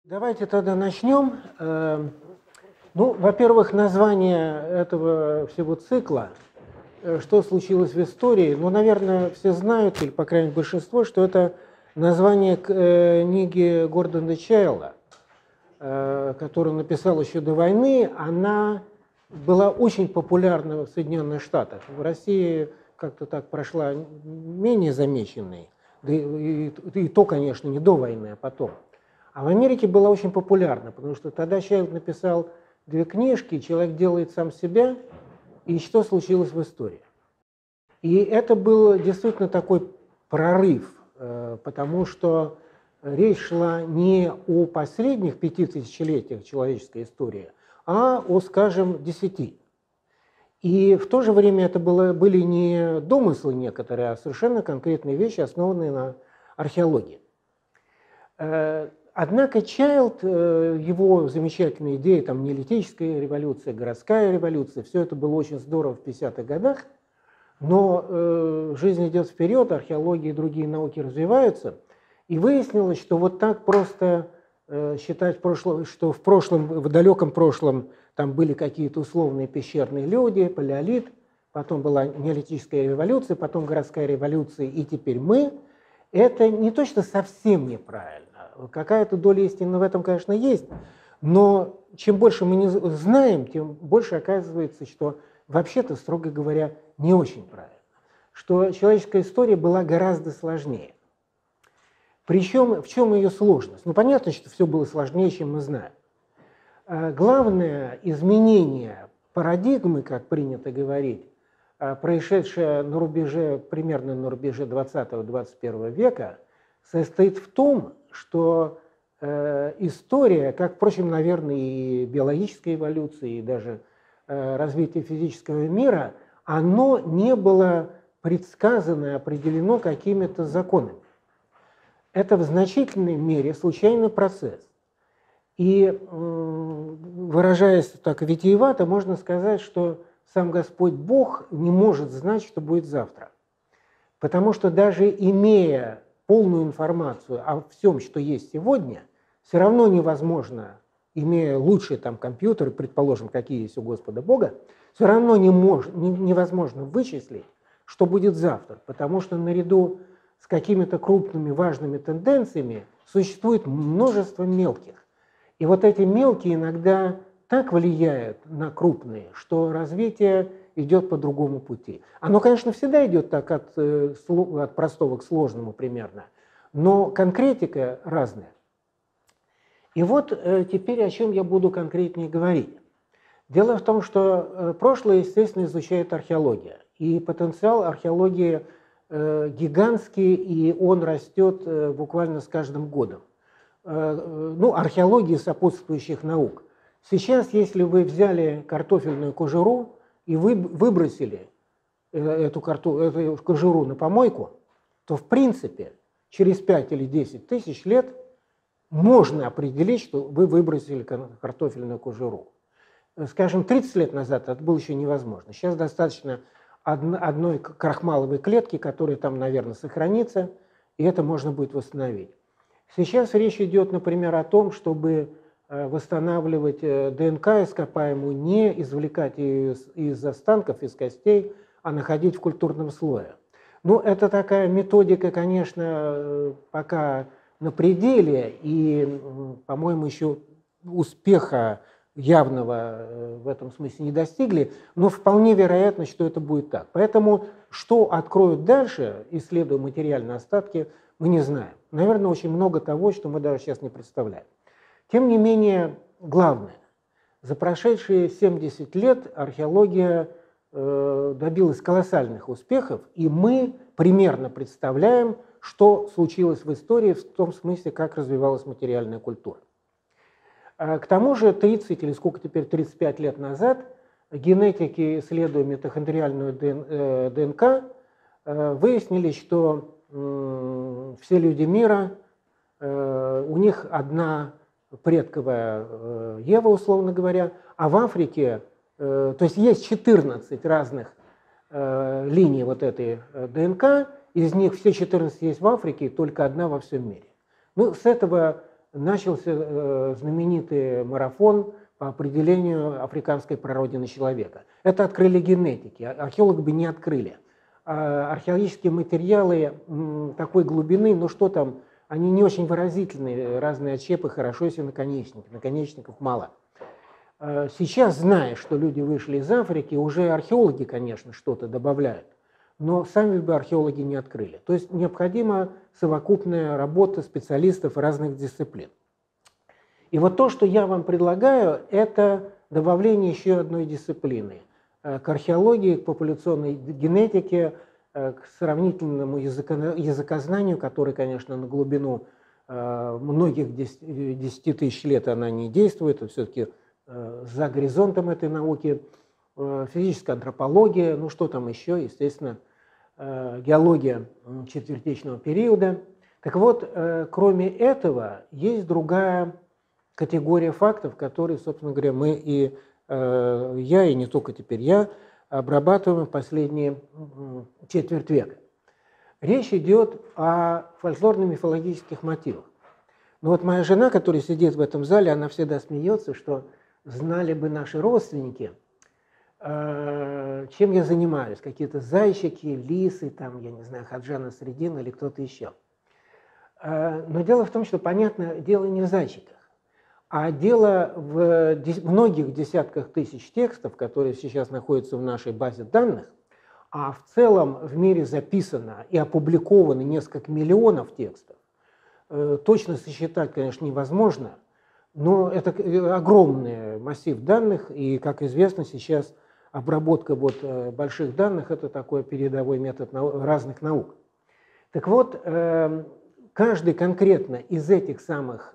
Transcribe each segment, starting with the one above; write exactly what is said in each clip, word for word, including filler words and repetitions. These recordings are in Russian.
Давайте тогда начнем. Э, Ну, во-первых, название этого всего цикла э, «Что случилось в истории?», ну, наверное, все знают, или, по крайней мере, большинство, что это название к- э, книги Гордона Чайла, э, которую он написал еще до войны. Она была очень популярна в Соединенных Штатах. В России как-то так прошла менее замеченной, да и, и- и то, конечно, не до войны, а потом. А в Америке была очень популярна, потому что тогда Чайлд написал две книжки «Человек делает сам себя» и «Что случилось в истории». И это был действительно такой прорыв, э, потому что речь шла не о последних пяти тысячелетиях человеческой истории, а о, скажем, десяти. И в то же время это было, были не домыслы некоторые, а совершенно конкретные вещи, основанные на археологии. Э, Однако Чайлд, э, его замечательные идеи, там неолитическая революция, городская революция, все это было очень здорово в пятидесятых годах, но э, жизнь идет вперед, археология и другие науки развиваются, и выяснилось, что вот так просто э, считать, прошло, что в прошлом, в далеком прошлом там были какие-то условные пещерные люди, палеолит, потом была неолитическая революция, потом городская революция, и теперь мы, это не то, что совсем неправильно. Какая-то доля истины в этом, конечно, есть, но чем больше мы не знаем, тем больше оказывается, что вообще-то, строго говоря, не очень правильно. Что человеческая история была гораздо сложнее. Причем в чем ее сложность? Ну, понятно, что все было сложнее, чем мы знаем. Главное изменение парадигмы, как принято говорить, происшедшее на рубеже, примерно на рубеже двадцатого-двадцать первого века, состоит в том, что э, история, как, впрочем, наверное, и биологическая эволюция, и даже э, развитие физического мира, оно не было предсказано и определено какими-то законами. Это в значительной мере случайный процесс. И, выражаясь так витиевато, можно сказать, что сам Господь Бог не может знать, что будет завтра. Потому что даже имея полную информацию о всем, что есть сегодня, все равно невозможно, имея лучший там компьютер, предположим, какие есть у Господа Бога, все равно не мож, не, невозможно вычислить, что будет завтра. Потому что наряду с какими-то крупными важными тенденциями существует множество мелких. И вот эти мелкие иногда так влияют на крупные, что развитие идет по другому пути. Оно, конечно, всегда идет так от, от простого к сложному примерно, но конкретика разная. И вот теперь о чем я буду конкретнее говорить. Дело в том, что прошлое, естественно, изучает археология. И потенциал археологии гигантский, и он растет буквально с каждым годом. Ну, археологии сопутствующих наук. Сейчас, если вы взяли картофельную кожуру и вы выбросили эту, карту, эту кожуру на помойку, то, в принципе, через пять или десять тысяч лет можно определить, что вы выбросили картофельную кожуру. Скажем, тридцать лет назад это было еще невозможно. Сейчас достаточно одной крахмаловой клетки, которая там, наверное, сохранится, и это можно будет восстановить. Сейчас речь идет, например, о том, чтобы восстанавливать ДНК ископаемую, не извлекать ее из, из останков, из костей, а находить в культурном слое. Ну, это такая методика, конечно, пока на пределе, и, по-моему, еще успеха явного в этом смысле не достигли, но вполне вероятно, что это будет так. Поэтому, что откроют дальше, исследуя материальные остатки, мы не знаем. Наверное, очень много того, что мы даже сейчас не представляем. Тем не менее, главное, за прошедшие семьдесят лет археология э, добилась колоссальных успехов, и мы примерно представляем, что случилось в истории в том смысле, как развивалась материальная культура. К тому же тридцать или сколько теперь, тридцать пять лет назад генетики, исследуя митохондриальную ДНК, выяснили, что все люди мира, у них одна предковая Ева, условно говоря, а в Африке, то есть есть четырнадцать разных линий вот этой ДНК, из них все четырнадцать есть в Африке, и только одна во всем мире. Ну, с этого начался знаменитый марафон по определению африканской прародины человека. Это открыли генетики, археологи бы не открыли. Археологические материалы такой глубины, ну что там, они не очень выразительные, разные отщепы, хорошо, если наконечники, наконечников мало. Сейчас, зная, что люди вышли из Африки, уже археологи, конечно, что-то добавляют, но сами бы археологи не открыли. То есть необходима совокупная работа специалистов разных дисциплин. И вот то, что я вам предлагаю, это добавление еще одной дисциплины к археологии, к популяционной генетике, к сравнительному языкознанию, который, конечно, на глубину многих десяти тысяч лет она не действует, это все-таки за горизонтом этой науки, физическая антропология, ну что там еще, естественно, геология четвертичного периода. Так вот, кроме этого, есть другая категория фактов, которые, собственно говоря, мы и я, и не только теперь я, обрабатываем в последние четверть века. Речь идет о фольклорно-мифологических мотивах. Но вот моя жена, которая сидит в этом зале, она всегда смеется, что знали бы наши родственники, чем я занимаюсь, какие-то зайчики, лисы, там, я не знаю, Хаджа Насреддин или кто-то еще. Но дело в том, что, понятно, дело не в зайчиках, а дело в многих десятках тысяч текстов, которые сейчас находятся в нашей базе данных, а в целом в мире записано и опубликовано несколько миллионов текстов. Точно сосчитать, конечно, невозможно, но это огромный массив данных, и, как известно, сейчас обработка вот больших данных – это такой передовой метод разных наук. Так вот, каждый конкретно из этих самых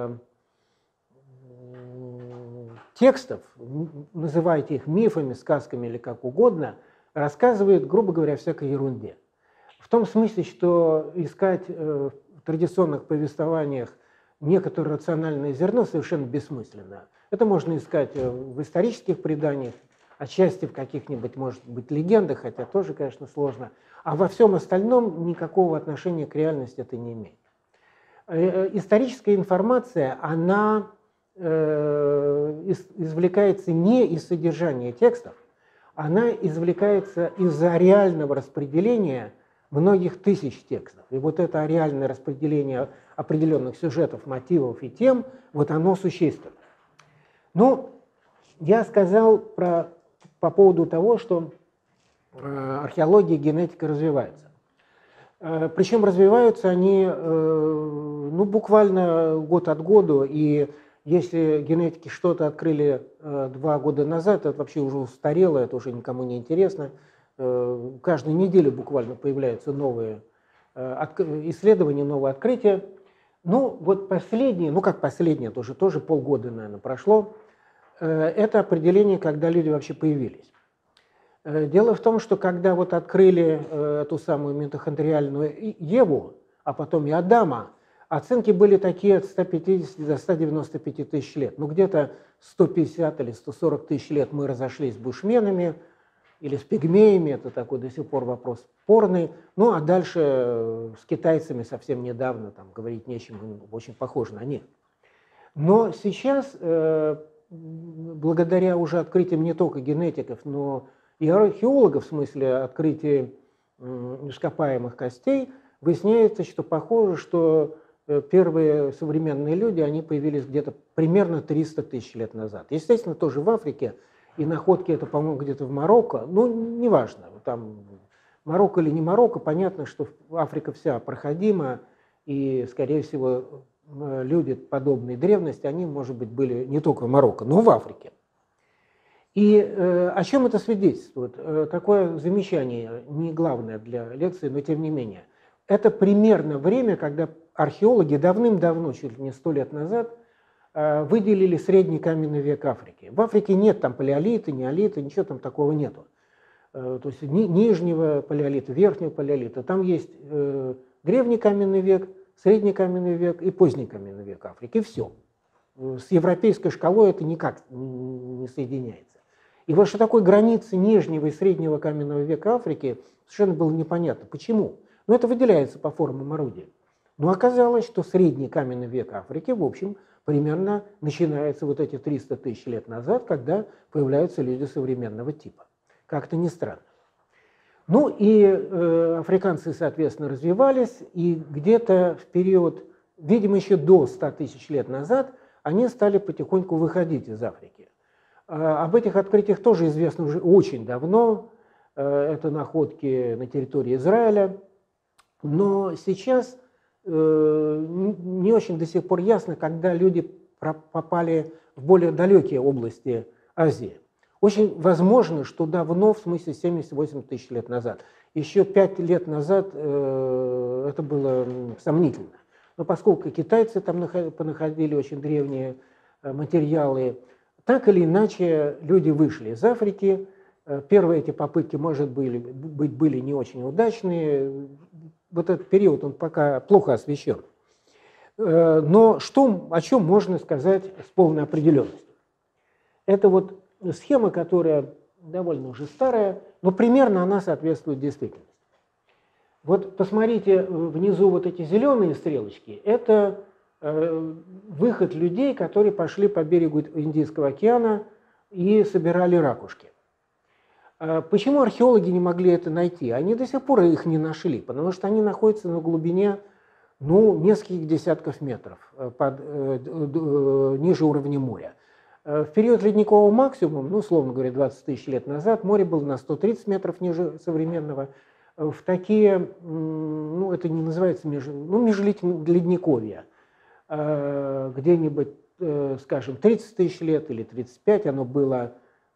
текстов, называйте их мифами, сказками или как угодно, рассказывает, грубо говоря, о всякой ерунде. В том смысле, что искать в традиционных повествованиях некоторое рациональное зерно совершенно бессмысленно. Это можно искать в исторических преданиях, отчасти в каких-нибудь, может быть, легендах, хотя тоже, конечно, сложно. А во всем остальном никакого отношения к реальности это не имеет. Историческая информация, она извлекается не из содержания текстов, она извлекается из-за реального распределения многих тысяч текстов. И вот это реальное распределение определенных сюжетов, мотивов и тем, вот оно существенно. Ну, я сказал про, по поводу того, что археология и генетика развиваются. Причем развиваются они ну, буквально год от года, и если генетики что-то открыли э, два года назад, это вообще уже устарело, это уже никому не интересно. Э, каждую неделю буквально появляются новые э, исследования, новые открытия. Ну, вот последние, ну как последние, тоже, тоже полгода, наверное, прошло, э, это определение, когда люди вообще появились. Э, дело в том, что когда вот открыли э, эту самую митохондриальную Еву, а потом и Адама, оценки были такие от ста пятидесяти до ста девяноста пяти тысяч лет. Ну, где-то сто пятьдесят или сто сорок тысяч лет мы разошлись с бушменами или с пигмеями, это такой до сих пор вопрос спорный. Ну, а дальше с китайцами совсем недавно, там говорить нечем, очень похож на них. Но сейчас, э, благодаря уже открытиям не только генетиков, но и археологов, в смысле открытия э, ископаемых костей, выясняется, что похоже, что первые современные люди, они появились где-то примерно триста тысяч лет назад. Естественно, тоже в Африке, и находки это, по-моему, где-то в Марокко, ну, неважно, там Марокко или не Марокко, понятно, что Африка вся проходима, и, скорее всего, люди подобной древности, они, может быть, были не только в Марокко, но и в Африке. И э, о чем это свидетельствует? Э, такое замечание, не главное для лекции, но тем не менее. Это примерно время, когда археологи давным-давно, чуть ли не сто лет назад, выделили средний каменный век Африки. В Африке нет там палеолита, неолита, ничего там такого нету. То есть ни, нижнего палеолита, верхнего палеолита. Там есть э, древний каменный век, средний каменный век и поздний каменный век Африки. И все. С европейской шкалой это никак не соединяется. И вот что такое границы нижнего и среднего каменного века Африки, совершенно было непонятно. Почему? Но это выделяется по формам орудия. Но оказалось, что средний каменный век Африки, в общем, примерно начинается вот эти триста тысяч лет назад, когда появляются люди современного типа. Как-то не странно. Ну и э, африканцы, соответственно, развивались, и где-то в период, видимо, еще до ста тысяч лет назад, они стали потихоньку выходить из Африки. А, об этих открытиях тоже известно уже очень давно. Э, это находки на территории Израиля. Но сейчас э, не очень до сих пор ясно, когда люди попали в более далекие области Азии. Очень возможно, что давно, в смысле семьдесят-восемь тысяч лет назад. Еще пять лет назад э, это было сомнительно. Но поскольку китайцы там понаходили очень древние э, материалы, так или иначе люди вышли из Африки. Э, первые эти попытки, может быть, были не очень удачные. Вот этот период, он пока плохо освещен. Э, но что, о чем можно сказать с полной определенностью? Это вот схема, которая довольно уже старая, но примерно она соответствует действительности. Вот посмотрите, внизу вот эти зеленые стрелочки, это э, выход людей, которые пошли по берегу Индийского океана и собирали ракушки. Э, почему археологи не могли это найти? Они до сих пор их не нашли, потому что они находятся на глубине ну, нескольких десятков метров под, э, э, ниже уровня моря. В период ледникового максимума, ну, условно говоря, двадцать тысяч лет назад, море было на сто тридцать метров ниже современного. В такие, ну, это не называется меж, ну, межледниковья, где-нибудь, скажем, тридцать тысяч лет или тридцать пять, оно было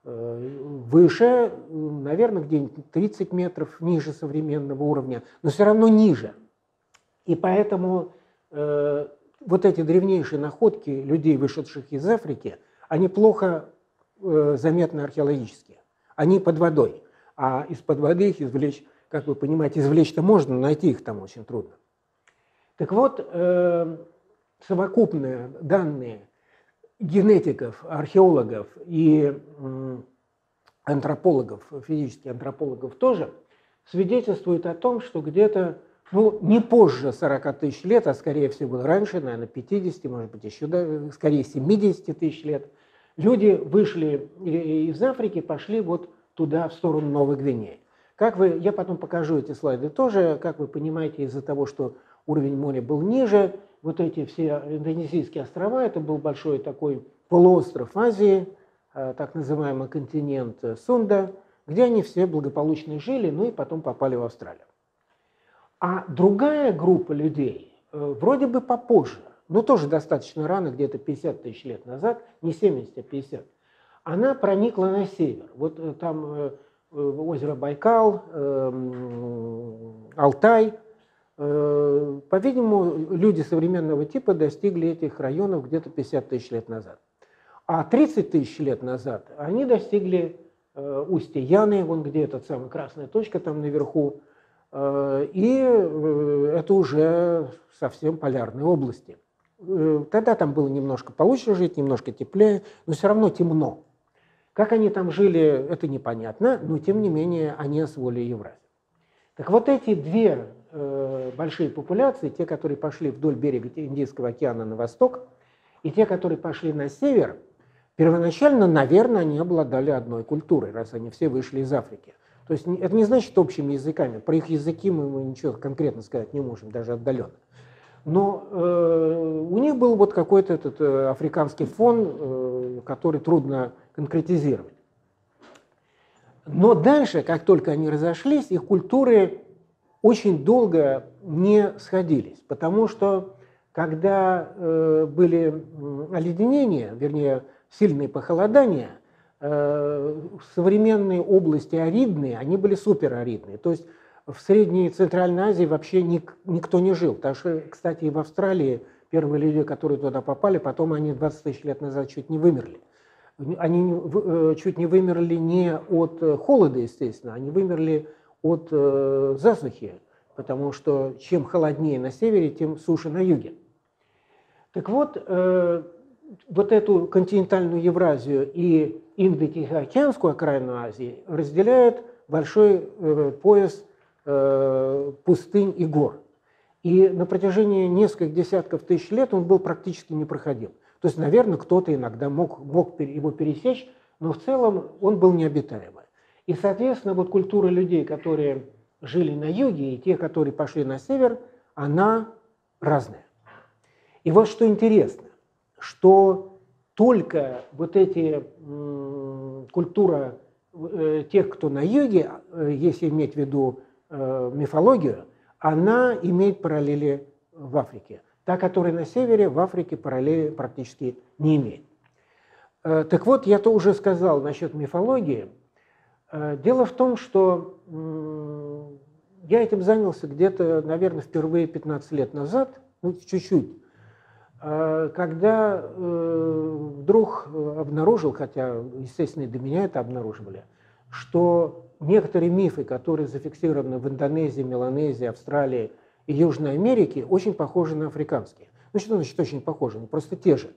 выше, наверное, где-нибудь тридцать метров ниже современного уровня, но все равно ниже. И поэтому вот эти древнейшие находки людей, вышедших из Африки, они плохо э, заметны археологически. Они под водой. А из-под воды их извлечь, как вы понимаете, извлечь-то можно, но найти их там очень трудно. Так вот, э, совокупные данные генетиков, археологов и э, антропологов, физических антропологов тоже, свидетельствуют о том, что где-то, ну, не позже сорока тысяч лет, а скорее всего раньше, наверное, пятидесяти, может быть, еще да, скорее семидесяти тысяч лет, люди вышли из Африки, пошли вот туда, в сторону Новой Гвинеи. Как вы, я потом покажу эти слайды тоже, как вы понимаете, из-за того, что уровень моря был ниже, вот эти все индонезийские острова, это был большой такой полуостров Азии, так называемый континент Сунда, где они все благополучно жили, ну и потом попали в Австралию. А другая группа людей, вроде бы попозже, но тоже достаточно рано, где-то пятьдесят тысяч лет назад, не семьдесят, а пятьдесят, она проникла на север. Вот там озеро Байкал, Алтай. По-видимому, люди современного типа достигли этих районов где-то пятьдесят тысяч лет назад. А тридцать тысяч лет назад они достигли устья Яны, вон где эта самая красная точка там наверху, и это уже совсем полярные области. Тогда там было немножко получше жить, немножко теплее, но все равно темно. Как они там жили, это непонятно, но тем не менее они освоили Евразию. Так вот эти две э, большие популяции, те, которые пошли вдоль берега Индийского океана на восток, и те, которые пошли на север, первоначально, наверное, они обладали одной культурой, раз они все вышли из Африки. То есть это не значит общими языками. Про их языки мы, мы ничего конкретно сказать не можем, даже отдаленно. Но э, у них был вот какой-то этот э, африканский фон, э, который трудно конкретизировать. Но дальше, как только они разошлись, их культуры очень долго не сходились, потому что когда э, были оледенения, вернее, сильные похолодания, э, современные области аридные, они были супераридные. То есть в Средней и Центральной Азии вообще ник, никто не жил. Так что, кстати, и в Австралии первые люди, которые туда попали, потом они двадцать тысяч лет назад чуть не вымерли. Они чуть не вымерли не от холода, естественно, они вымерли от э, засухи, потому что чем холоднее на севере, тем суше на юге. Так вот, э, вот эту континентальную Евразию и Индо-Тихоокеанскую окраину Азии разделяет большой э, пояс э, пустынь и гор. И на протяжении нескольких десятков тысяч лет он был практически непроходим. То есть, наверное, кто-то иногда мог, мог его пересечь, но в целом он был необитаемый. И, соответственно, вот культура людей, которые жили на юге, и те, которые пошли на север, она разная. И вот что интересно, что только вот эти м, культура э, тех, кто на юге, э, если иметь в виду э, мифологию, она имеет параллели в Африке. Та, которая на севере, в Африке параллели практически не имеет. Э, так вот, я то уже сказал насчет мифологии. Э, дело в том, что э, я этим занялся где-то, наверное, впервые пятнадцать лет назад, ну, чуть-чуть, когда э, вдруг обнаружил, хотя, естественно, и до меня это обнаруживали, что некоторые мифы, которые зафиксированы в Индонезии, Меланезии, Австралии и Южной Америке, очень похожи на африканские. Ну, что значит очень похожи? Ну, просто те же.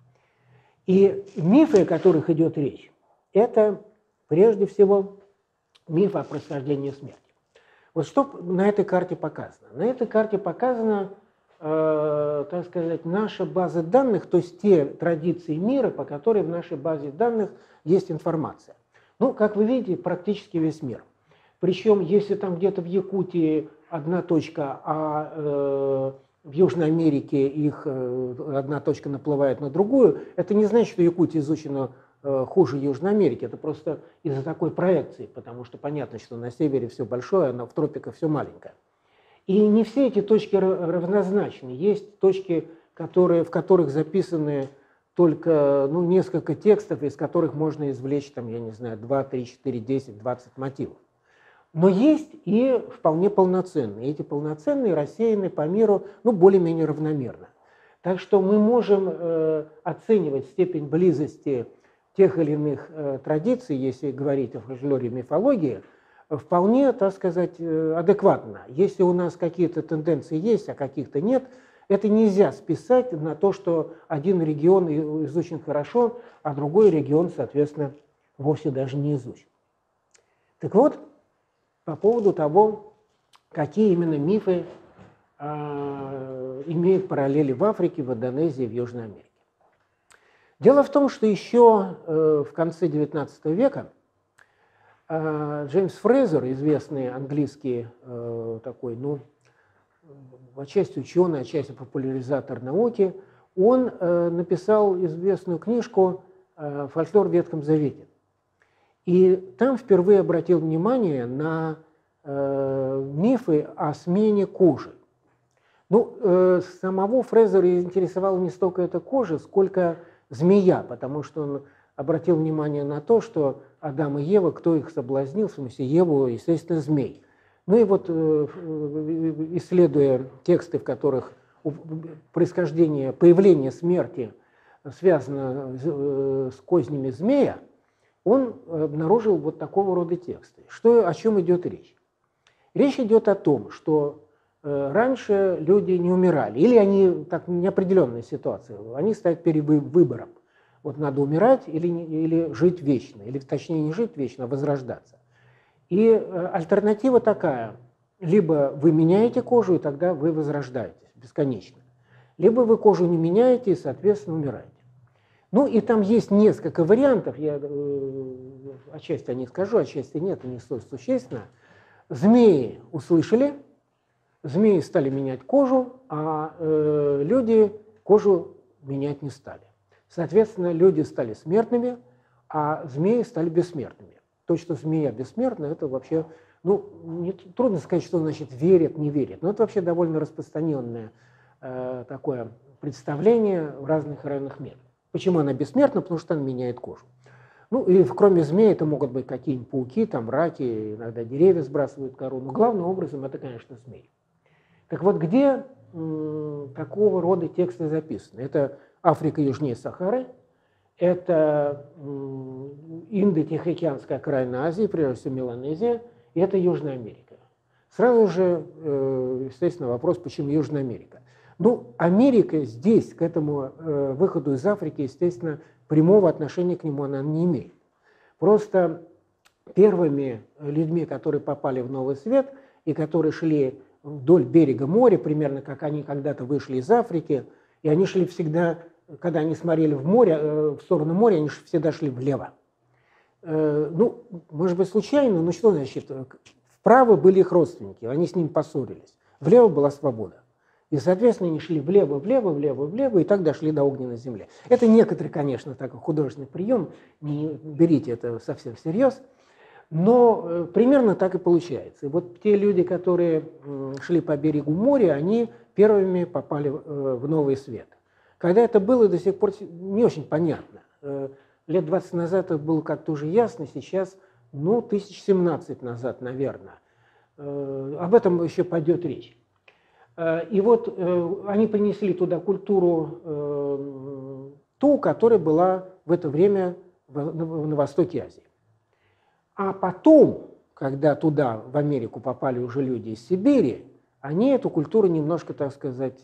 И мифы, о которых идет речь, это прежде всего миф о происхождении смерти. Вот что на этой карте показано? На этой карте показано, э, так сказать, наша база данных, то есть те традиции мира, по которым в нашей базе данных есть информация. Ну, как вы видите, практически весь мир. Причем, если там где-то в Якутии одна точка, а э, в Южной Америке их э, одна точка наплывает на другую, это не значит, что Якутия изучена хуже Южной Америки. Это просто из-за такой проекции, потому что понятно, что на севере все большое, а в тропиках все маленькое. И не все эти точки равнозначны. Есть точки, которые, в которых записаны только ну, несколько текстов, из которых можно извлечь, там, я не знаю, два, три, четыре, десять, двадцать мотивов. Но есть и вполне полноценные. Эти полноценные рассеяны по миру ну, более-менее равномерно. Так что мы можем э, оценивать степень близости тех или иных э, традиций, если говорить о фольклоре и мифологии, вполне, так сказать, адекватно. Если у нас какие-то тенденции есть, а каких-то нет, это нельзя списать на то, что один регион изучен хорошо, а другой регион, соответственно, вовсе даже не изучен. Так вот, по поводу того, какие именно мифы э, имеют параллели в Африке, в Индонезии, в Южной Америке. Дело в том, что еще э, в конце девятнадцатого века э, Джеймс Фрейзер, известный английский э, такой, ну, отчасти ученый, отчасти популяризатор науки, он э, написал известную книжку э, «Фольклор в Ветхом Завете». И там впервые обратил внимание на э, мифы о смене кожи. Ну, э, самого Фрейзера интересовала не столько эта кожа, сколько змея, потому что он обратил внимание на то, что Адам и Ева, кто их соблазнил, в смысле Еву, естественно, змей. Ну и вот, исследуя тексты, в которых происхождение, появление смерти связано с кознями змея, он обнаружил вот такого рода тексты. Что, о чем идет речь? Речь идет о том, что раньше люди не умирали, или они, так, неопределенная ситуация, они стоят перед выбором. Вот надо умирать или, или жить вечно, или точнее не жить вечно, а возрождаться. И альтернатива такая, либо вы меняете кожу, и тогда вы возрождаетесь бесконечно, либо вы кожу не меняете и, соответственно, умираете. Ну и там есть несколько вариантов, я э, отчасти о них скажу, отчасти нет, они существенно. Змеи услышали, змеи стали менять кожу, а э, люди кожу менять не стали. Соответственно, люди стали смертными, а змеи стали бессмертными. То, что змея бессмертна, это вообще, ну, не, трудно сказать, что значит верят, не верят, но это вообще довольно распространенное э, такое представление в разных районах мира. Почему она бессмертна? Потому что она меняет кожу. Ну, и кроме змей это могут быть какие-нибудь пауки, там раки, иногда деревья сбрасывают кору, но главным образом это, конечно, змеи. Так вот, где м, такого рода тексты записаны? Это Африка южнее Сахары, это м, Индо-Тихоокеанская окраина Азии, прежде всего Меланезия, и это Южная Америка. Сразу же, э, естественно, вопрос, почему Южная Америка? Ну, Америка здесь, к этому э, выходу из Африки, естественно, прямого отношения к нему она не имеет. Просто первыми людьми, которые попали в Новый Свет и которые шли вдоль берега моря, примерно как они когда-то вышли из Африки, и они шли всегда, когда они смотрели в море, в сторону моря, они всегда шли влево. Ну, может быть, случайно, но что значит? Вправо были их родственники, они с ним поссорились. Влево была свобода. И, соответственно, они шли влево, влево, влево, влево, и так дошли до огненной земли. Это некоторый, конечно, такой художественный прием, не берите это совсем всерьез, но примерно так и получается. И вот те люди, которые шли по берегу моря, они первыми попали в Новый Свет. Когда это было, до сих пор не очень понятно. Лет двадцать назад это было как-то уже ясно, сейчас, ну, тысяч семнадцать назад, наверное. Об этом еще пойдет речь. И вот они принесли туда культуру ту, которая была в это время на востоке Азии. А потом, когда туда, в Америку, попали уже люди из Сибири, они эту культуру немножко, так сказать,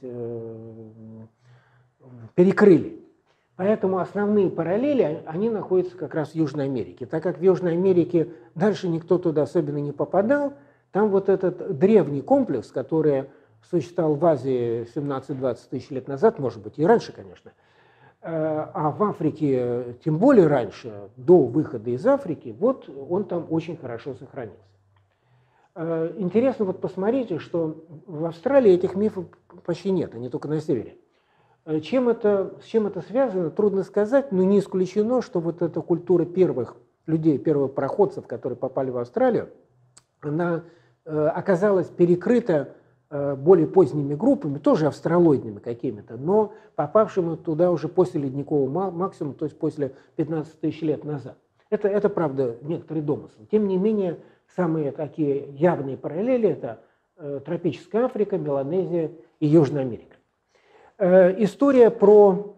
перекрыли. Поэтому основные параллели, они находятся как раз в Южной Америке. Так как в Южной Америке дальше никто туда особенно не попадал, там вот этот древний комплекс, который существовал в Азии семнадцать-двадцать тысяч лет назад, может быть, и раньше, конечно, а в Африке тем более раньше, до выхода из Африки, вот он там очень хорошо сохранился. Интересно вот посмотрите, что в Австралии этих мифов почти нет, они только на севере. Чем это, с чем это связано, трудно сказать, но не исключено, что вот эта культура первых людей, первых проходцев, которые попали в Австралию, она оказалась перекрыта более поздними группами, тоже австралоидными какими-то, но попавшими туда уже после ледникового максимума, то есть после пятнадцати тысяч лет назад. Это, это, правда, некоторый домысл. Тем не менее, самые такие явные параллели – это тропическая Африка, Меланезия и Южная Америка. История про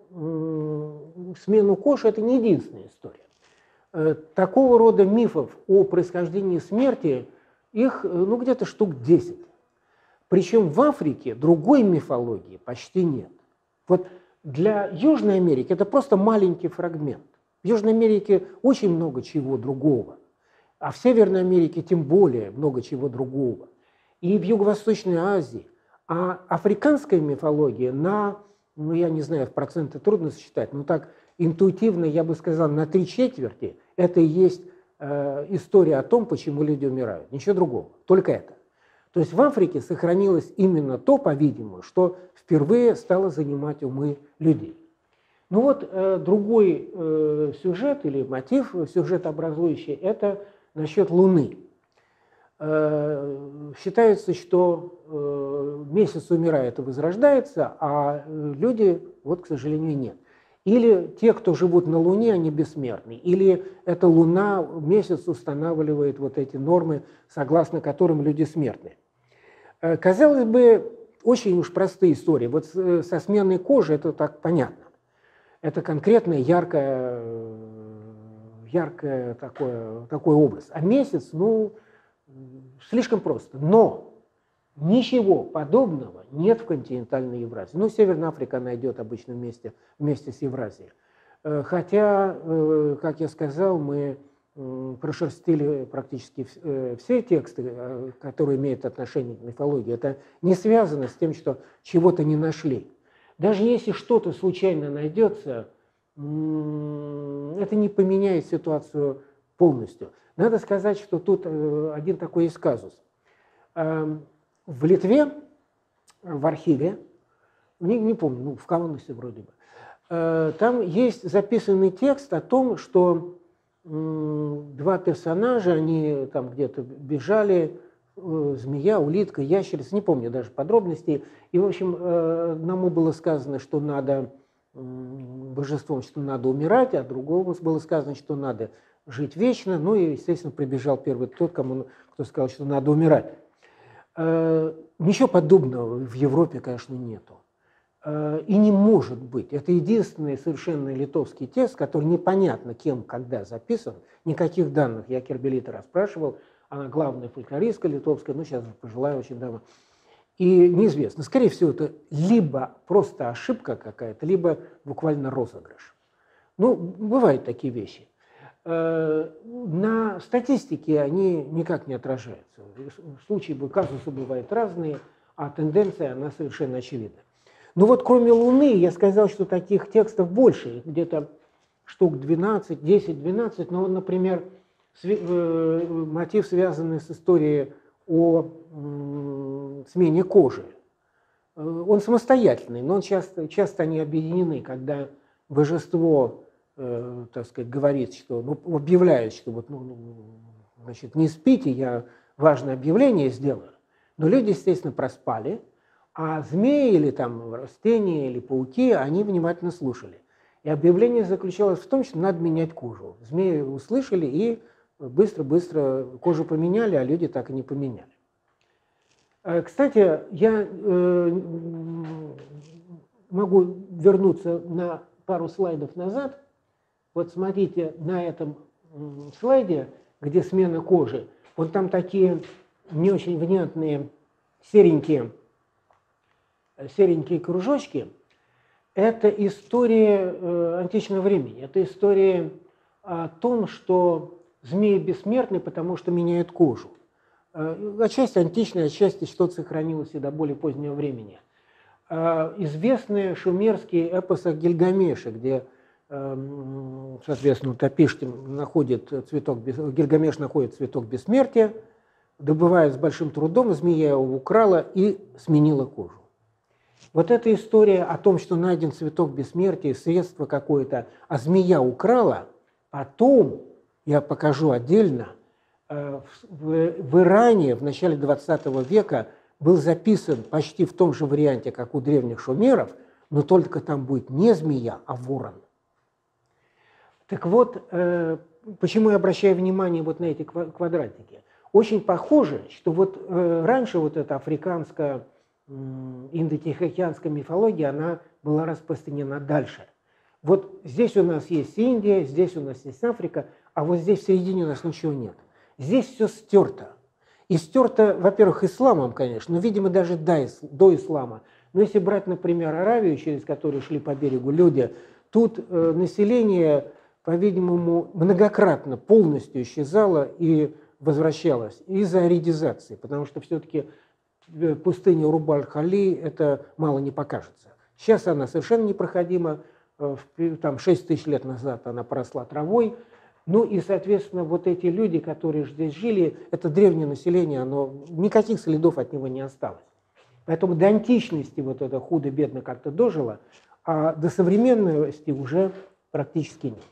смену кожи – это не единственная история. Такого рода мифов о происхождении смерти, их ну, где-то штук десять. Причем в Африке другой мифологии почти нет. Вот для Южной Америки это просто маленький фрагмент. В Южной Америке очень много чего другого, а в Северной Америке тем более много чего другого. И в Юго-Восточной Азии. А африканская мифология на, ну я не знаю, в проценты трудно сосчитать, но так интуитивно я бы сказал, на три четверти это и есть э, история о том, почему люди умирают. Ничего другого, только это. То есть в Африке сохранилось именно то, по-видимому, что впервые стало занимать умы людей. Ну вот э, другой э, сюжет или мотив сюжетообразующий – это насчет Луны. Э, считается, что э, месяц умирает и возрождается, а люди, вот, к сожалению, нет. Или те, кто живут на Луне, они бессмертны. Или эта Луна, месяц устанавливает вот эти нормы, согласно которым люди смертны. Казалось бы, очень уж простые истории. Вот со сменой кожи это так понятно. Это конкретное яркое, яркое такое, такой образ. А месяц, ну, слишком просто. Но ничего подобного нет в континентальной Евразии. Ну, Северная Африка найдет обычно вместе, вместе с Евразией. Хотя, как я сказал, мы прошерстили практически все тексты, которые имеют отношение к мифологии. Это не связано с тем, что чего-то не нашли. Даже если что-то случайно найдется, это не поменяет ситуацию полностью. Надо сказать, что тут один такой есть казус. В Литве, в архиве, не, не помню, ну, в Каунасе вроде бы, там есть записанный текст о том, что два персонажа, они там где-то бежали, змея, улитка, ящерица, не помню даже подробностей. И, в общем, одному было сказано, что надо божеством, что надо умирать, а другому было сказано, что надо жить вечно. Ну и, естественно, прибежал первый тот, кому, кто сказал, что надо умирать. Ничего подобного в Европе, конечно, нету. И не может быть. Это единственный совершенно литовский текст, который непонятно кем, когда записан. Никаких данных. Я Кербелита расспрашивал. Она главная фольклористка литовская, ну сейчас пожилая очень давно. И неизвестно. Скорее всего, это либо просто ошибка какая-то, либо буквально розыгрыш. Ну, бывают такие вещи. На статистике они никак не отражаются. Случаи, казусы бывают разные, а тенденция, она совершенно очевидна. Ну вот кроме Луны, я сказал, что таких текстов больше, где-то штук двенадцать, десять-двенадцать, но, например, мотив, связанный с историей о смене кожи. Он самостоятельный, но он часто, часто они объединены, когда божество, э, так сказать, говорит, что, ну, объявляет, что вот, ну, значит, не спите, я важное объявление сделаю. Но люди, естественно, проспали, а змеи или там растения или пауки, они внимательно слушали. И объявление заключалось в том, что надо менять кожу. Змеи услышали и быстро-быстро кожу поменяли, а люди так и не поменяли. Кстати, я могу вернуться на пару слайдов назад. Вот смотрите, на этом слайде, где смена кожи, вот там такие не очень внятные серенькие, серенькие кружочки. Это история античного времени. Это история о том, что змеи бессмертны, потому что меняют кожу. Отчасти античная, отчасти что-то сохранилось и до более позднего времени. Известный шумерский эпос о Гильгамеше, где, соответственно, Утопиштим находит цветок, Гильгамеш находит цветок бессмертия, добывает с большим трудом, змея его украла и сменила кожу. Вот эта история о том, что найден цветок бессмертия, средство какое-то, а змея украла, потом, я покажу отдельно, в Иране в начале двадцатого века был записан почти в том же варианте, как у древних шумеров, но только там будет не змея, а ворон. Так вот, почему я обращаю внимание вот на эти квадратики? Очень похоже, что вот раньше вот эта африканская индотихоокеанская мифология, она была распространена дальше. Вот здесь у нас есть Индия, здесь у нас есть Африка, а вот здесь в середине у нас ничего нет. Здесь все стерто. И стерто, во-первых, исламом, конечно, но, видимо, даже до, до ислама. Но если брать, например, Аравию, через которую шли по берегу люди, тут э, население, по-видимому, многократно полностью исчезало и возвращалось из-за аридизации, потому что все-таки пустыня Руб-аль-Хали это мало не покажется. Сейчас она совершенно непроходима, там шесть тысяч лет назад она поросла травой. Ну и, соответственно, вот эти люди, которые здесь жили, это древнее население, оно, никаких следов от него не осталось. Поэтому до античности вот это худо-бедно как-то дожило, а до современности уже практически нет.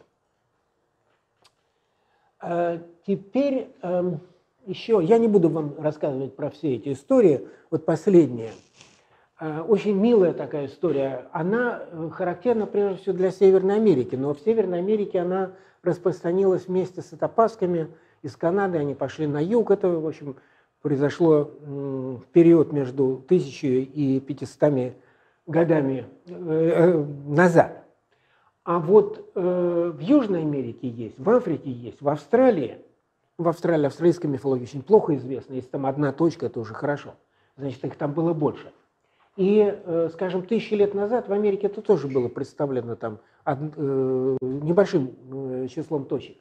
А теперь э, еще, я не буду вам рассказывать про все эти истории, вот последняя. Э, очень милая такая история, она характерна прежде всего для Северной Америки, но в Северной Америке она распространилась вместе с атапасками из Канады, они пошли на юг. Это, в общем, произошло в период между тысячей и пятистами годами назад. А вот в Южной Америке есть, в Африке есть, в Австралии, в Австралии австралийская мифология очень плохо известна, если там одна точка, это уже хорошо, значит, их там было больше. И, скажем, тысячи лет назад в Америке это тоже было представлено там небольшим числом точек.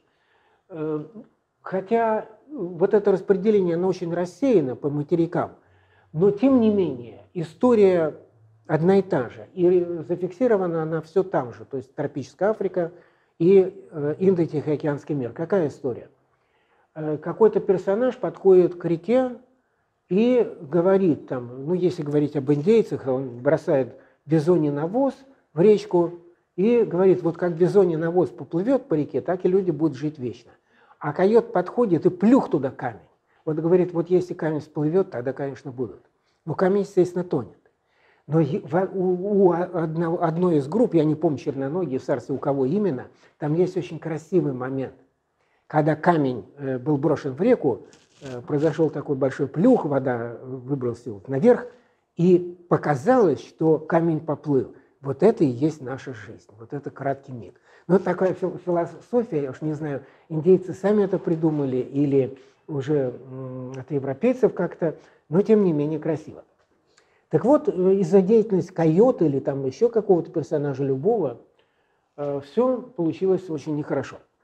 Хотя вот это распределение, оно очень рассеяно по материкам, но тем не менее история одна и та же. И зафиксирована она все там же, то есть тропическая Африка и Индо-Тихоокеанский мир. Какая история? Какой-то персонаж подходит к реке, и говорит там, ну если говорить об индейцах, он бросает бизоний навоз в речку и говорит, вот как бизоний навоз поплывет по реке, так и люди будут жить вечно. А койот подходит и плюх туда камень. Вот говорит, вот если камень всплывет, тогда, конечно, будут. Но камень, естественно, тонет. Но у одной из групп, я не помню, черноногие, в царстве у кого именно, там есть очень красивый момент. Когда камень был брошен в реку, произошел такой большой плюх, вода выбралась наверх, и показалось, что камень поплыл. Вот это и есть наша жизнь, вот это краткий миг. Ну, такая философия, я уж не знаю, индейцы сами это придумали или уже от европейцев как-то, но тем не менее красиво. Так вот, из-за деятельности койота или там еще какого-то персонажа любого, все получилось очень нехорошо.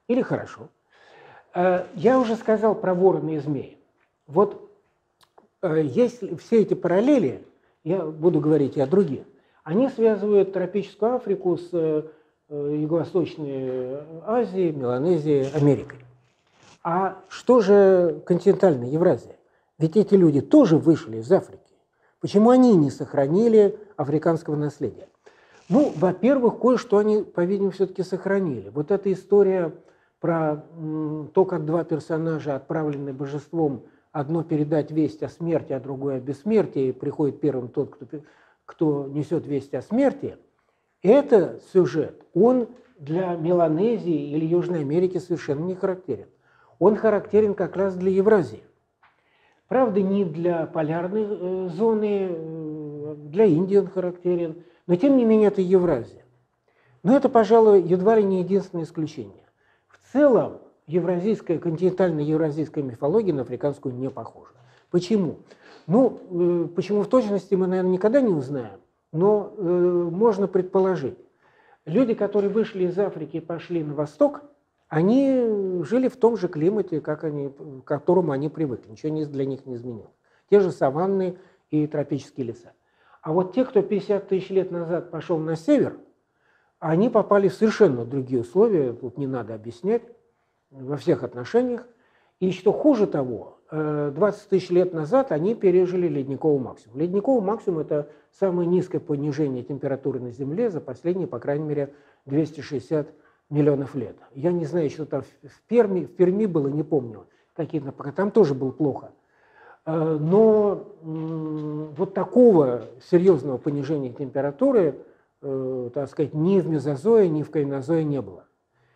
Или хорошо. Я уже сказал про ворона и змея. Вот если все эти параллели, я буду говорить и о других, они связывают тропическую Африку с Юго-Восточной Азией, Меланезией, Америкой. А что же континентальная Евразия? Ведь эти люди тоже вышли из Африки. Почему они не сохранили африканского наследия? Ну, во-первых, кое-что они, по-видимому, все-таки сохранили. Вот эта история про то, как два персонажа, отправленные божеством, одно передать весть о смерти, а другое о бессмертии, и приходит первым тот, кто, кто несет весть о смерти, этот сюжет, он для Меланезии или Южной Америки совершенно не характерен. Он характерен как раз для Евразии. Правда, не для полярной зоны, для Индии он характерен, но тем не менее это Евразия. Но это, пожалуй, едва ли не единственное исключение. В целом, евразийская, континентальная евразийская мифология на африканскую не похожа. Почему? Ну, почему в точности мы, наверное, никогда не узнаем, но э, можно предположить. Люди, которые вышли из Африки и пошли на восток, они жили в том же климате, как они, к которому они привыкли. Ничего для них не изменилось. Те же саванны и тропические леса. А вот те, кто пятьдесят тысяч лет назад пошел на север, они попали в совершенно другие условия, тут не надо объяснять, во всех отношениях. И что хуже того, двадцать тысяч лет назад они пережили ледниковый максимум. Ледниковый максимум – это самое низкое понижение температуры на Земле за последние, по крайней мере, двести шестьдесят миллионов лет. Я не знаю, что там в Перми, в Перми было, не помню, какие-то, пока там тоже было плохо. Но вот такого серьезного понижения температуры, так сказать, ни в мезозое, ни в кайнозое не было.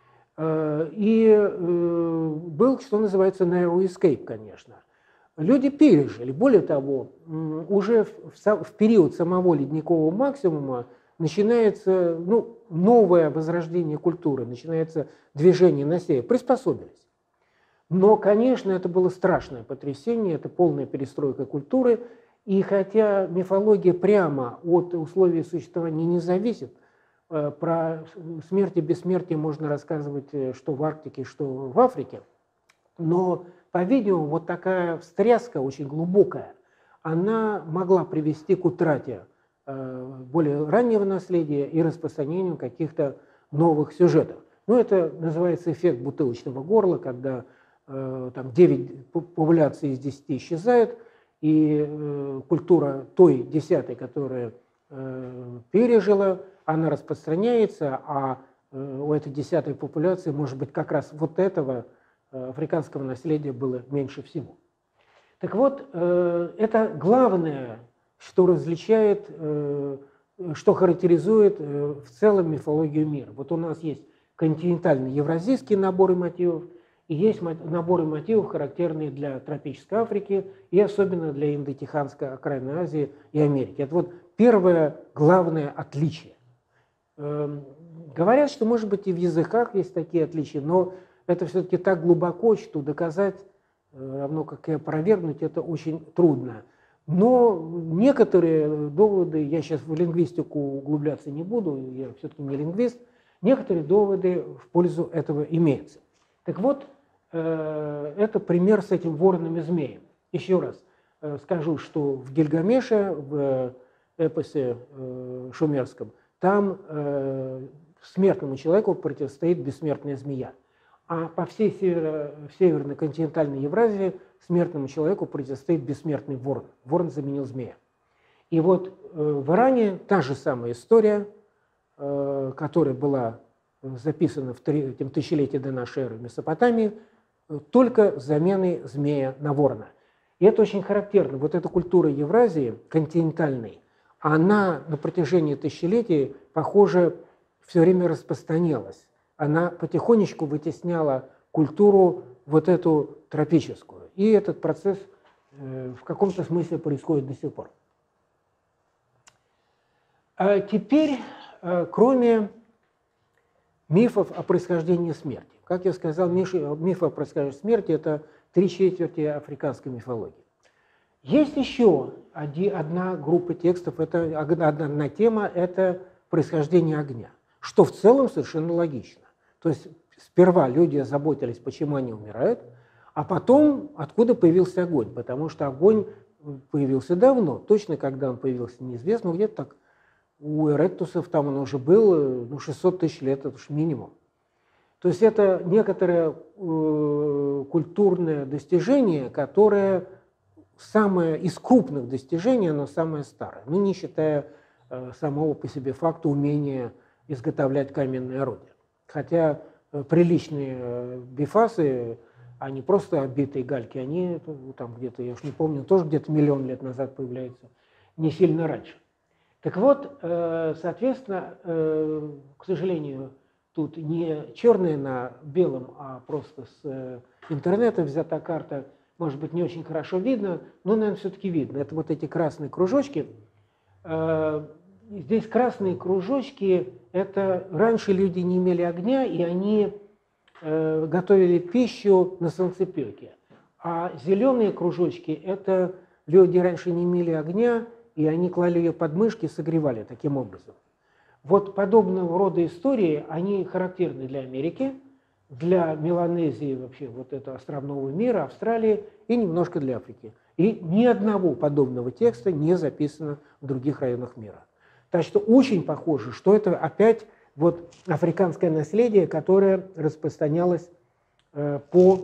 И был, что называется, narrow escape, конечно. Люди пережили. Более того, уже в период самого ледникового максимума начинается ну, новое возрождение культуры, начинается движение на север. Приспособились. Но, конечно, это было страшное потрясение, это полная перестройка культуры. И хотя мифология прямо от условий существования не зависит, про смерть и бессмертие можно рассказывать что в Арктике, что в Африке, но, по-видимому, вот такая встряска очень глубокая, она могла привести к утрате более раннего наследия и распространению каких-то новых сюжетов. Ну, это называется эффект бутылочного горла, когда э, там девять популяций из десяти исчезают, и э, культура той десятой, которая э, пережила, она распространяется, а э, у этой десятой популяции, может быть, как раз вот этого э, африканского наследия было меньше всего. Так вот, э, это главное, что различает, что характеризует в целом мифологию мира. Вот у нас есть континентальный евразийский набор мотивов, и есть наборы мотивов, характерные для тропической Африки и особенно для Индо-Тиханской окраины Азии и Америки. Это вот первое главное отличие. Говорят, что, может быть, и в языках есть такие отличия, но это все-таки так глубоко, что доказать, равно как и опровергнуть, это очень трудно. Но некоторые доводы, я сейчас в лингвистику углубляться не буду, я все-таки не лингвист, некоторые доводы в пользу этого имеются. Так вот, это пример с этим вороном и змеем. Еще раз скажу, что в Гильгамеше, в эпосе шумерском, там смертному человеку противостоит бессмертная змея. А по всей северо, северной континентальной Евразии смертному человеку противостоит бессмертный ворон. Ворон заменил змея. И вот э, в Иране та же самая история, э, которая была записана в третьем тысячелетии до нашей эры в Месопотамии, э, только с заменой змея на ворона. И это очень характерно. Вот эта культура Евразии, континентальной, она на протяжении тысячелетий, похоже, все время распространялась. Она потихонечку вытесняла культуру вот эту тропическую. И этот процесс э, в каком-то смысле происходит до сих пор. А теперь, э, кроме мифов о происхождении смерти. Как я сказал, мифы о происхождении смерти – это три четверти африканской мифологии. Есть еще одна группа текстов, это одна тема – это происхождение огня, что в целом совершенно логично. То есть сперва люди заботились, почему они умирают, а потом откуда появился огонь, потому что огонь появился давно, точно когда он появился неизвестно, где-то так у эректусов там он уже был, ну, шестьсот тысяч лет, это уж минимум. То есть это некоторое э, культурное достижение, которое самое из крупных достижений, оно самое старое, ну, не считая э, самого по себе факта умения изготовлять каменное орудие. Хотя э, приличные э, бифасы, они просто обитые гальки, они там где-то, я уж не помню, тоже где-то миллион лет назад появляются, не сильно раньше. Так вот, э, соответственно, э, к сожалению, тут не черное на белом, а просто с э, интернета взята карта, может быть, не очень хорошо видно, но, наверное, все-таки видно. Это вот эти красные кружочки. Э, здесь красные кружочки, это раньше люди не имели огня, и они э, готовили пищу на солнцепёке. А зеленые кружочки, это люди раньше не имели огня, и они клали ее под мышки и согревали таким образом. Вот подобного рода истории, они характерны для Америки, для Меланезии, вообще вот этого островного мира, Австралии и немножко для Африки. И ни одного подобного текста не записано в других районах мира. Так что очень похоже, что это опять вот африканское наследие, которое распространялось э, по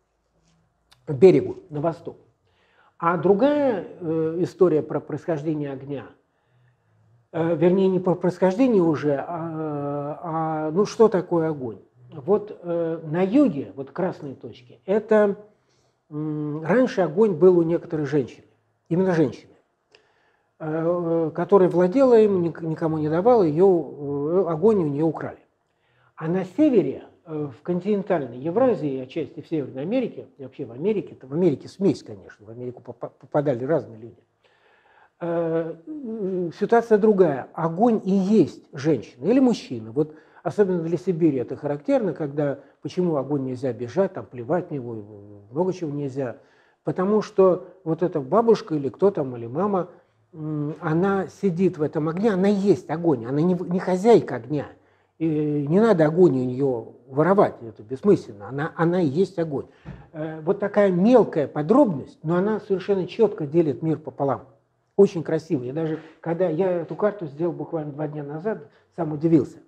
берегу, на восток. А другая э, история про происхождение огня, э, вернее, не про происхождение уже, а, а ну что такое огонь? Вот э, на юге, вот красные точки, это э, раньше огонь был у некоторых женщин, именно женщины, э, которая владела им, никому не давала, ее, э, огонь у нее украли. А на севере, в континентальной Евразии, отчасти в Северной Америке, и вообще в Америке, в Америке смесь, конечно, в Америку попадали разные люди, ситуация другая. Огонь и есть женщина или мужчина. Вот особенно для Сибири это характерно, когда почему огонь нельзя бежать, там плевать в него, много чего нельзя. Потому что вот эта бабушка или кто там, или мама, она сидит в этом огне, она есть огонь, она не, не хозяйка огня. И не надо огонь у нее воровать, это бессмысленно, она, она и есть огонь. Вот такая мелкая подробность, но она совершенно четко делит мир пополам. Очень красиво. Я даже, когда я эту карту сделал буквально два дня назад, сам удивился.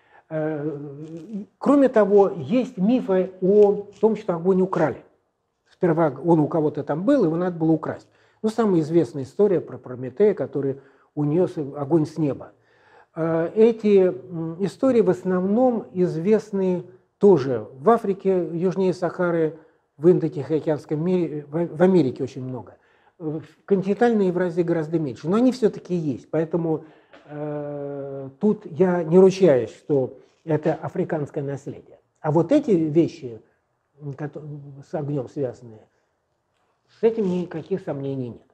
Кроме того, есть мифы о том, что огонь украли. Сперва он у кого-то там был, его надо было украсть. Ну, самая известная история про Прометея, который унес огонь с неба. Эти истории в основном известны тоже в Африке, южнее Сахары, в Индо-Тихоокеанском мире, в Америке очень много. В континентальной Евразии гораздо меньше, но они все-таки есть. Поэтому э, тут я не ручаюсь, что это африканское наследие. А вот эти вещи, с огнем связанные, с этим никаких сомнений нет.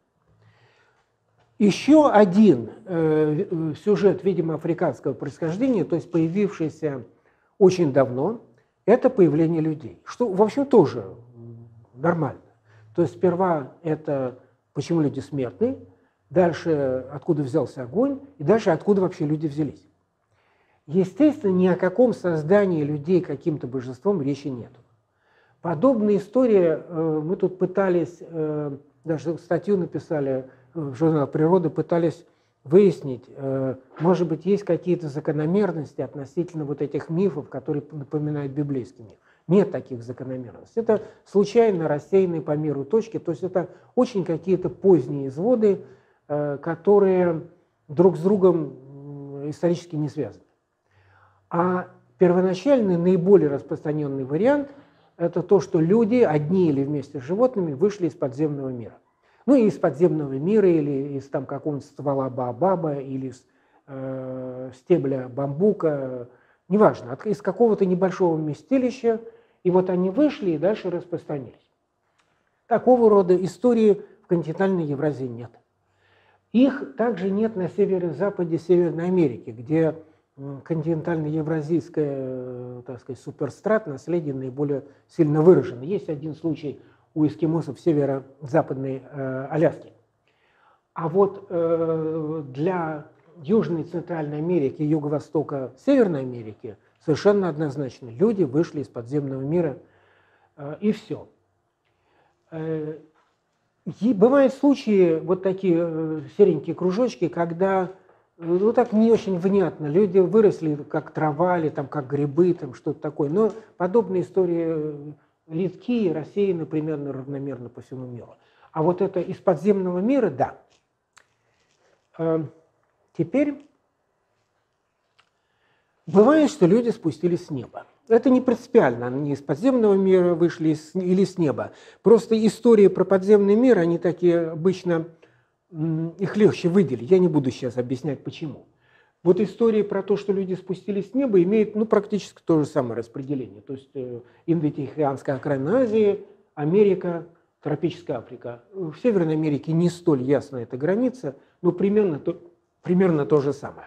Еще один э, сюжет, видимо, африканского происхождения, то есть появившийся очень давно, это появление людей, что, в общем, тоже нормально. То есть сперва это почему люди смертны, дальше откуда взялся огонь, и дальше откуда вообще люди взялись. Естественно, ни о каком создании людей каким-то божеством речи нет. Подобная история, э, мы тут пытались, э, даже статью написали, в журнал «Природа», пытались выяснить, может быть, есть какие-то закономерности относительно вот этих мифов, которые напоминают библейский миф. Нет таких закономерностей. Это случайно рассеянные по миру точки, то есть это очень какие-то поздние изводы, которые друг с другом исторически не связаны. А первоначальный, наиболее распространенный вариант – это то, что люди, одни или вместе с животными, вышли из подземного мира. Ну, из подземного мира, или из там какого-нибудь ствола баобаба, или из э, стебля бамбука, неважно, от, из какого-то небольшого вместилища, и вот они вышли и дальше распространились. Такого рода истории в континентальной Евразии нет. Их также нет на северо-западе Северной Америки, где континентально-евразийское, так сказать, суперстрат, наследие наиболее сильно выражено. Есть один случай у эскимосов северо-западной э, Аляски. А вот э, для Южной и Центральной Америки, Юго-Востока Северной Америки Совершенно однозначно. Люди вышли из подземного мира, и все. И бывают случаи, вот такие серенькие кружочки, когда, ну так не очень внятно, люди выросли как трава или там, как грибы, там что-то такое. Но подобные истории литки и рассеяны примерно равномерно по всему миру. А вот это из подземного мира, да. Теперь бывает, что люди спустились с неба. Это не принципиально, они из подземного мира вышли или с неба. Просто истории про подземный мир, они такие обычно, их легче выделить. Я не буду сейчас объяснять, почему. Вот истории про то, что люди спустились с неба, имеют ну, практически то же самое распределение. То есть Индо-Тихоокеанская окраина Азии, Америка, тропическая Африка. В Северной Америке не столь ясна эта граница, но примерно то, примерно то же самое.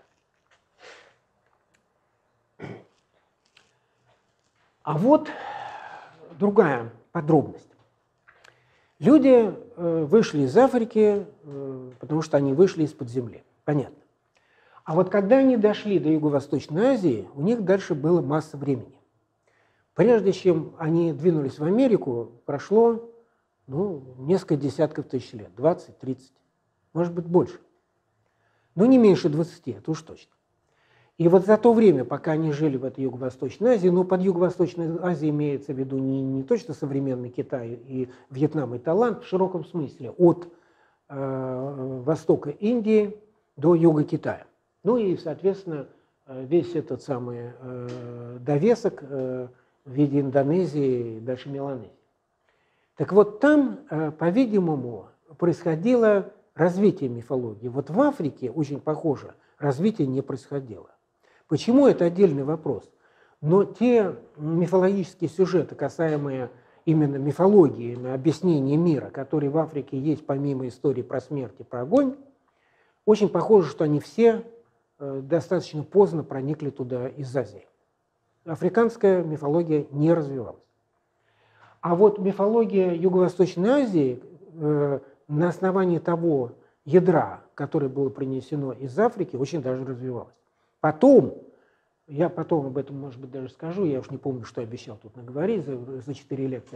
А вот другая подробность. Люди вышли из Африки, потому что они вышли из-под земли. Понятно. А вот когда они дошли до Юго-Восточной Азии, у них дальше было масса времени. Прежде чем они двинулись в Америку, прошло ну, несколько десятков тысяч лет, двадцать-тридцать, может быть больше. Но не меньше двадцати, это уж точно. И вот за то время, пока они жили в этой Юго-Восточной Азии, но под Юго-Восточной Азией имеется в виду не, не точно современный Китай и Вьетнам и Таиланд в широком смысле, от э, востока Индии до юга Китая. Ну и, соответственно, весь этот самый э, довесок э, в виде Индонезии и дальше Меланезии. Так вот там, э, по-видимому, происходило развитие мифологии. Вот в Африке, очень похоже, развитие не происходило. Почему, это отдельный вопрос. Но те мифологические сюжеты, касаемые именно мифологии, объяснения мира, которые в Африке есть помимо истории про смерть и про огонь, очень похоже, что они все достаточно поздно проникли туда из Азии. Африканская мифология не развивалась. А вот мифология Юго-Восточной Азии на основании того ядра, которое было принесено из Африки, очень даже развивалась. Потом, я потом об этом, может быть, даже скажу, я уж не помню, что я обещал тут наговорить за, за четыре лекции.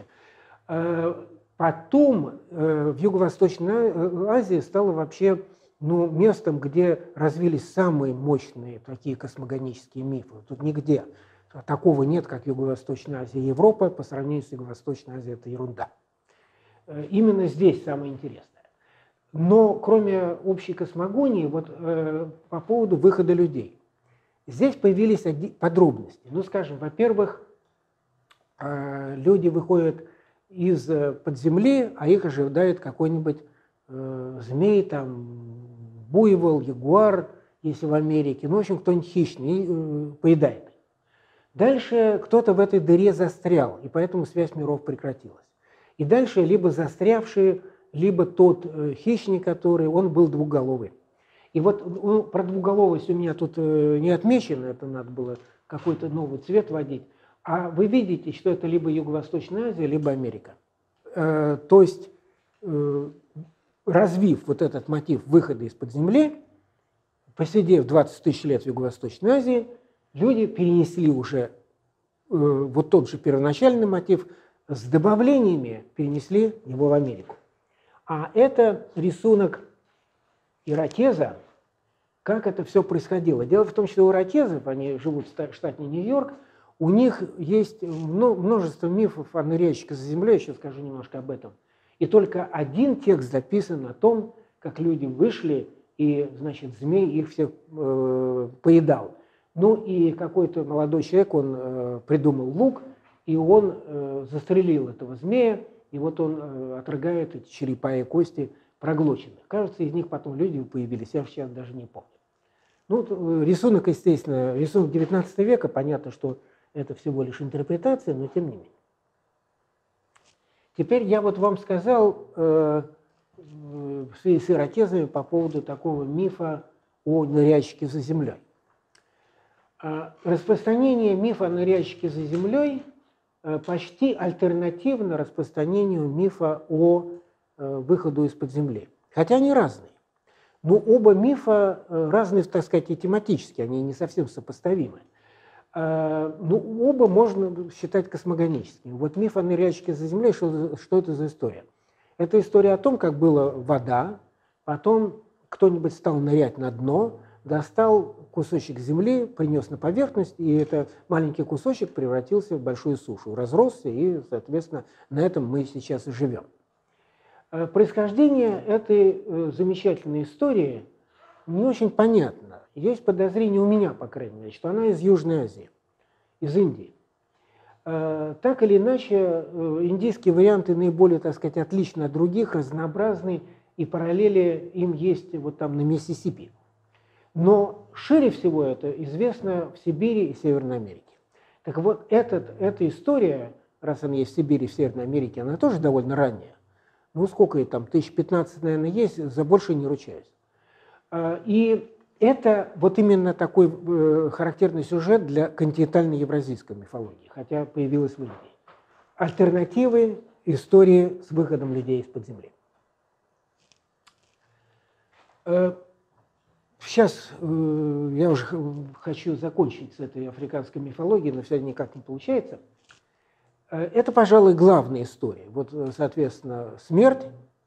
Потом в Юго-Восточной Азии стало вообще ну, местом, где развились самые мощные такие космогонические мифы. Тут нигде такого нет, как Юго-Восточная Азия и Европа. По сравнению с Юго-Восточной Азией это ерунда. Именно здесь самое интересное. Но кроме общей космогонии, вот э, по поводу выхода людей. Здесь появились подробности. Ну, скажем, во-первых, э, люди выходят из-под земли, а их ожидает какой-нибудь э, змей, там, буйвол, ягуар, если в Америке, ну, в общем, кто-нибудь хищный, э, поедает. Дальше кто-то в этой дыре застрял, и поэтому связь миров прекратилась. И дальше либо застрявшие, либо тот э, хищник, который, он был двуголовый. И вот ну, про двуголовость у меня тут э, не отмечено, это надо было какой-то новый цвет вводить. А вы видите, что это либо Юго-Восточная Азия, либо Америка. Э, то есть, э, развив вот этот мотив выхода из-под земли, посидев двадцать тысяч лет в Юго-Восточной Азии, люди перенесли уже э, вот тот же первоначальный мотив, с добавлениями перенесли его в Америку. А это рисунок иракеза, как это все происходило. Дело в том, что у иракезов, они живут в штате Нью-Йорк, у них есть множество мифов о ныряльщике за землей, я сейчас скажу немножко об этом. И только один текст записан о том, как люди вышли, и, значит, змей их всех э, поедал. Ну и какой-то молодой человек, он э, придумал лук, и он э, застрелил этого змея, и вот он э, отрыгает эти черепа и кости проглоченных. Кажется, из них потом люди появились, я сейчас даже не помню. Ну, рисунок, естественно, рисунок девятнадцатого века, понятно, что это всего лишь интерпретация, но тем не менее. Теперь я вот вам сказал э, в связи с иракезами по поводу такого мифа о ныряльщике за землей. А распространение мифа о ныряльщике за землей почти альтернативно распространению мифа о э, выходу из-под земли. Хотя они разные. Но оба мифа разные, так сказать, и тематически, они не совсем сопоставимы. Ну, оба можно считать космогоническими. Вот миф о ныряльщике за землей, что, что это за история? Это история о том, как была вода, потом кто-нибудь стал нырять на дно, достал кусочек земли, принес на поверхность, и этот маленький кусочек превратился в большую сушу, разросся, и, соответственно, на этом мы сейчас и живем. Происхождение этой замечательной истории не очень понятно. Есть подозрение у меня, по крайней мере, что она из Южной Азии, из Индии. Так или иначе, индийские варианты наиболее, так сказать, отличны от других, разнообразны, и параллели им есть вот там на Миссисипи. Но шире всего это известно в Сибири и Северной Америке. Так вот, этот, эта история, раз она есть в Сибири и в Северной Америке, она тоже довольно ранняя. Ну, сколько ей там, тысяч пятнадцать, наверное, есть, за больше не ручаюсь. И это вот именно такой характерный сюжет для континентальной евразийской мифологии, хотя появилась в Индии. Альтернативы истории с выходом людей из-под земли. Сейчас я уже хочу закончить с этой африканской мифологией, но все никак не получается. Это, пожалуй, главная история. Вот, соответственно, смерть,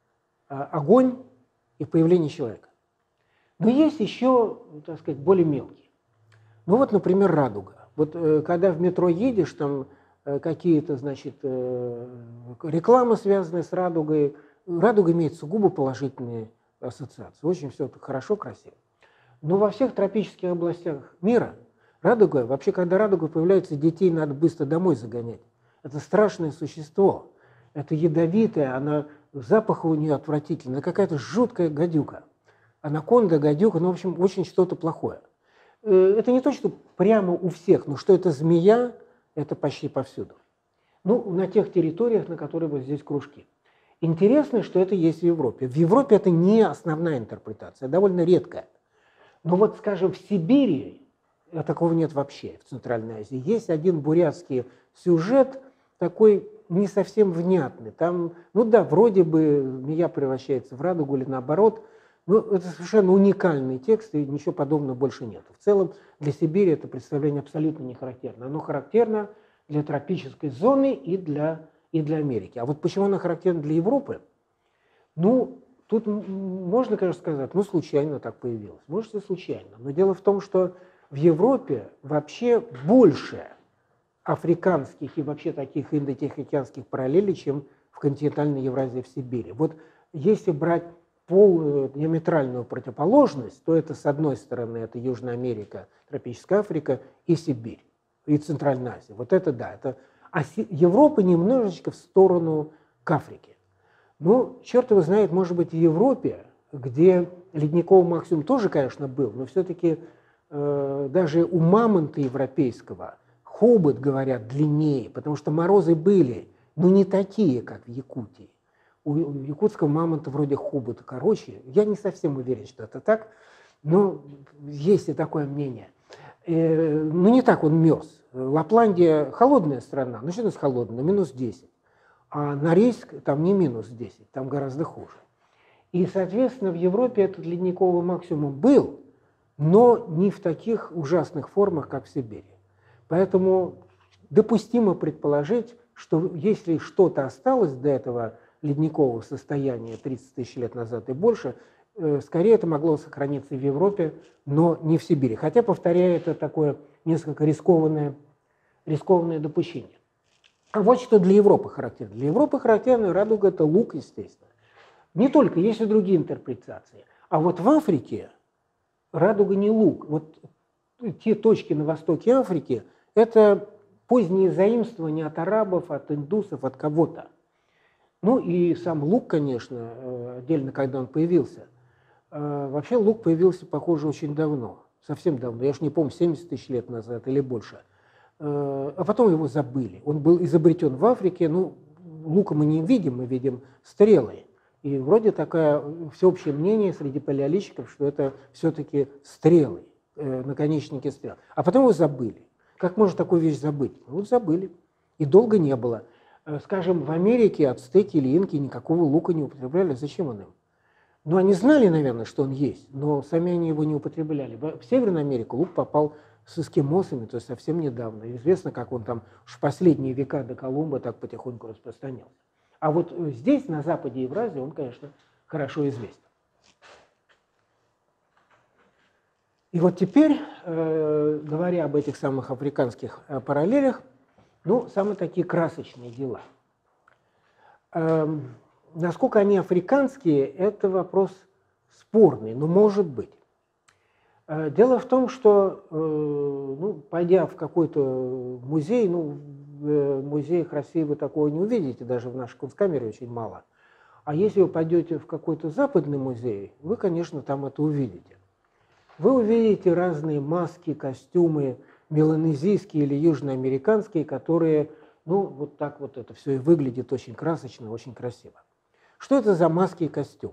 огонь и появление человека. Но есть еще, так сказать, более мелкие. Ну вот, например, радуга. Вот когда в метро едешь, там какие-то, значит, рекламы, связанные с радугой. Радуга имеет сугубо положительные ассоциации. Очень все это хорошо, красиво. Но во всех тропических областях мира радуга, вообще, когда радуга появляется, детей надо быстро домой загонять. Это страшное существо. Это ядовитое, она, запах у нее отвратительный, она какая-то жуткая гадюка. Анаконда, гадюка, ну, в общем, очень что-то плохое. Это не то, что прямо у всех, но что это змея, это почти повсюду. Ну, на тех территориях, на которых вот здесь кружки. Интересно, что это есть в Европе. В Европе это не основная интерпретация, довольно редкая. Но вот, скажем, в Сибири такого нет вообще, в Центральной Азии. Есть один бурятский сюжет, такой не совсем внятный. Там, ну да, вроде бы змея превращается в радугу или наоборот. Ну, это совершенно уникальный текст, и ничего подобного больше нет. В целом для Сибири это представление абсолютно не характерно. Оно характерно для тропической зоны и для, и для Америки. А вот почему оно характерно для Европы? Ну, тут можно, конечно, сказать, ну, случайно так появилось. Может, и случайно. Но дело в том, что в Европе вообще больше африканских и вообще таких индотихоокеанских параллелей, чем в континентальной Евразии, в Сибири. Вот если брать полную диаметральную противоположность, то это, с одной стороны, это Южная Америка, тропическая Африка и Сибирь, и Центральная Азия. Вот это да. Это... А Европа немножечко в сторону к Африке. Ну, черт его знает, может быть, в Европе, где ледниковый максимум тоже, конечно, был, но все-таки э, даже у мамонта европейского хобот, говорят, длиннее, потому что морозы были, но не такие, как в Якутии. У якутского мамонта вроде хобота короче. Я не совсем уверен, что это так, но есть и такое мнение. Э, ну, не так он мерз. Лапландия холодная страна, ну что у нас холодная, минус десять. А Норильск там не минус десять, там гораздо хуже. И, соответственно, в Европе этот ледниковый максимум был, но не в таких ужасных формах, как в Сибири. Поэтому допустимо предположить, что если что-то осталось до этого ледникового состояния тридцать тысяч лет назад и больше, скорее это могло сохраниться в Европе, но не в Сибири. Хотя, повторяю, это такое несколько рискованное, рискованное допущение. А вот что для Европы характерно. Для Европы характерна радуга – это лук, естественно. Не только, есть и другие интерпретации. А вот в Африке радуга не лук. Вот те точки на востоке Африки – это поздние заимствования от арабов, от индусов, от кого-то. Ну и сам лук, конечно, отдельно, когда он появился. Вообще лук появился, похоже, очень давно. Совсем давно. Я уж не помню, семьдесят тысяч лет назад или больше. А потом его забыли. Он был изобретен в Африке, ну, лука мы не видим, мы видим стрелы. И вроде такое всеобщее мнение среди палеолитиков, что это все-таки стрелы, э, наконечники стрел. А потом его забыли. Как можно такую вещь забыть? Вот забыли. И долго не было. Скажем, в Америке ацтеки или инки никакого лука не употребляли. Зачем он им? Ну, они знали, наверное, что он есть, но сами они его не употребляли. В Северную Америку лук попал с эскимосами, то есть совсем недавно. Известно, как он там в последние века до Колумба так потихоньку распространялся. А вот здесь, на западе Евразии, он, конечно, хорошо известен. И вот теперь, э, говоря об этих самых африканских э, параллелях, ну, самые такие красочные дела. Э, насколько они африканские, это вопрос спорный, но может быть. Э, дело в том, что, э, ну, пойдя в какой-то музей, ну, в музеях России вы такого не увидите, даже в нашей Кунсткамере очень мало. А если вы пойдете в какой-то западный музей, вы, конечно, там это увидите. Вы увидите разные маски, костюмы, меланезийские или южноамериканские, которые, ну, вот так вот это все и выглядит очень красочно, очень красиво. Что это за маски и костюмы?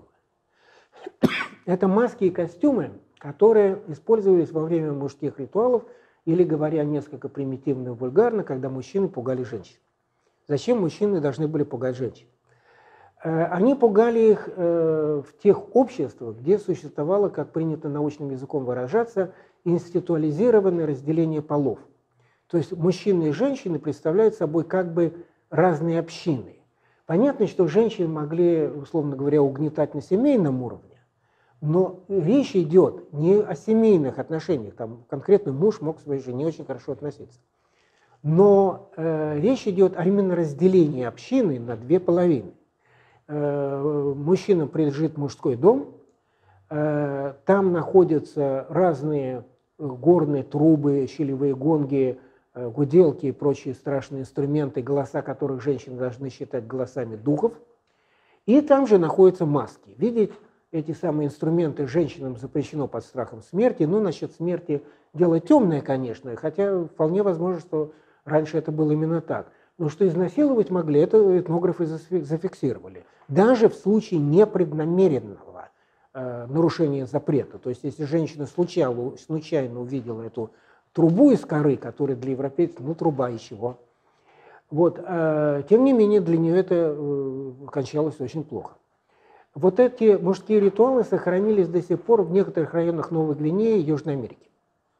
Это маски и костюмы, которые использовались во время мужских ритуалов, или, говоря несколько примитивно и вульгарно, когда мужчины пугали женщин. Зачем мужчины должны были пугать женщин? Они пугали их в тех обществах, где существовало, как принято научным языком выражаться, институализированное разделение полов. То есть мужчины и женщины представляют собой как бы разные общины. Понятно, что женщины могли, условно говоря, угнетать на семейном уровне, но речь идет не о семейных отношениях, там конкретно муж мог к своей жене очень хорошо относиться. Но э, речь идет о именно разделении общины на две половины. Мужчинам принадлежит мужской дом, там находятся разные горные трубы, щелевые гонги, гуделки и прочие страшные инструменты, голоса которых женщины должны считать голосами духов. И там же находятся маски. Видеть эти самые инструменты женщинам запрещено под страхом смерти. Ну, насчет смерти дело темное, конечно, хотя вполне возможно, что раньше это было именно так. Но что изнасиловать могли, это этнографы зафиксировали. Даже в случае непреднамеренного э, нарушения запрета. То есть, если женщина случайно, случайно увидела эту трубу из коры, которая для европейцев, ну, труба и чего. Вот, э, тем не менее, для нее это э, кончалось очень плохо. Вот эти мужские ритуалы сохранились до сих пор в некоторых районах Новой Гвинеи и Южной Америки.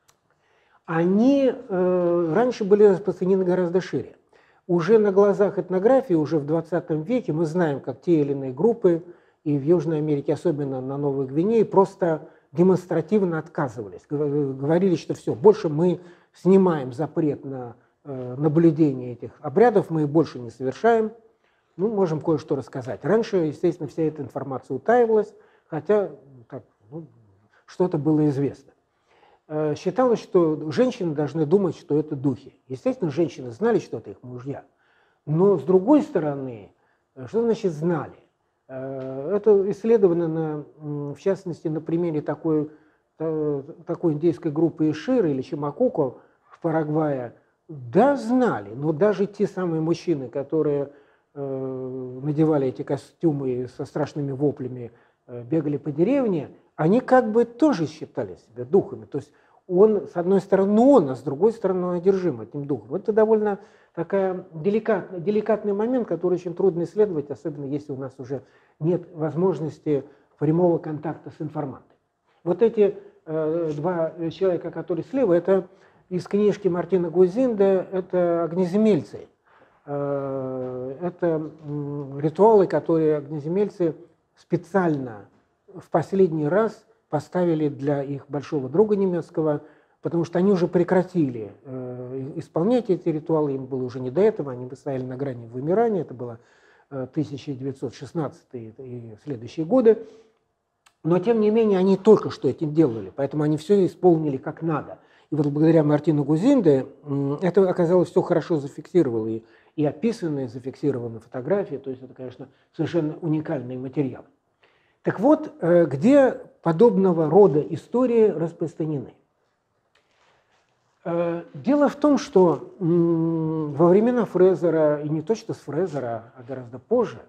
Они э, раньше были распространены гораздо шире. Уже на глазах этнографии, уже в двадцатом веке мы знаем, как те или иные группы, и в Южной Америке, особенно на Новой Гвинее, просто демонстративно отказывались. Говорили, что все, больше мы снимаем запрет на э, наблюдение этих обрядов, мы их больше не совершаем. Ну, можем кое-что рассказать. Раньше, естественно, вся эта информация утаивалась, хотя так, ну, что-то было известно. Считалось, что женщины должны думать, что это духи. Естественно, женщины знали, что это их мужья. Но с другой стороны, что значит знали? Это исследовано, на, в частности, на примере такой, такой индейской группы Иширы или Чимакуко в Парагвае. Да, знали, но даже те самые мужчины, которые надевали эти костюмы со страшными воплями, бегали по деревне, они как бы тоже считали себя духами. То есть он, с одной стороны, он, а с другой стороны, он одержим этим духом. Это довольно такой деликатный, деликатный момент, который очень трудно исследовать, особенно если у нас уже нет возможности прямого контакта с информантом. Вот эти э, два человека, которые слева, это из книжки Мартина Гузинде, это огнеземельцы. Э, это э, ритуалы, которые огнеземельцы специально в последний раз поставили для их большого друга немецкого, потому что они уже прекратили э, исполнять эти ритуалы, им было уже не до этого, они стояли на грани вымирания, это было э, тысяча девятьсот шестнадцатый и следующие годы, но тем не менее они только что этим делали, поэтому они все исполнили как надо. И вот благодаря Мартину Гузинде э, это оказалось все хорошо зафиксировано, и, и описано, и зафиксированы фотографии, то есть это, конечно, совершенно уникальный материал. Так вот, где подобного рода истории распространены? Дело в том, что во времена Фрезера, и не точно с Фрезера, а гораздо позже,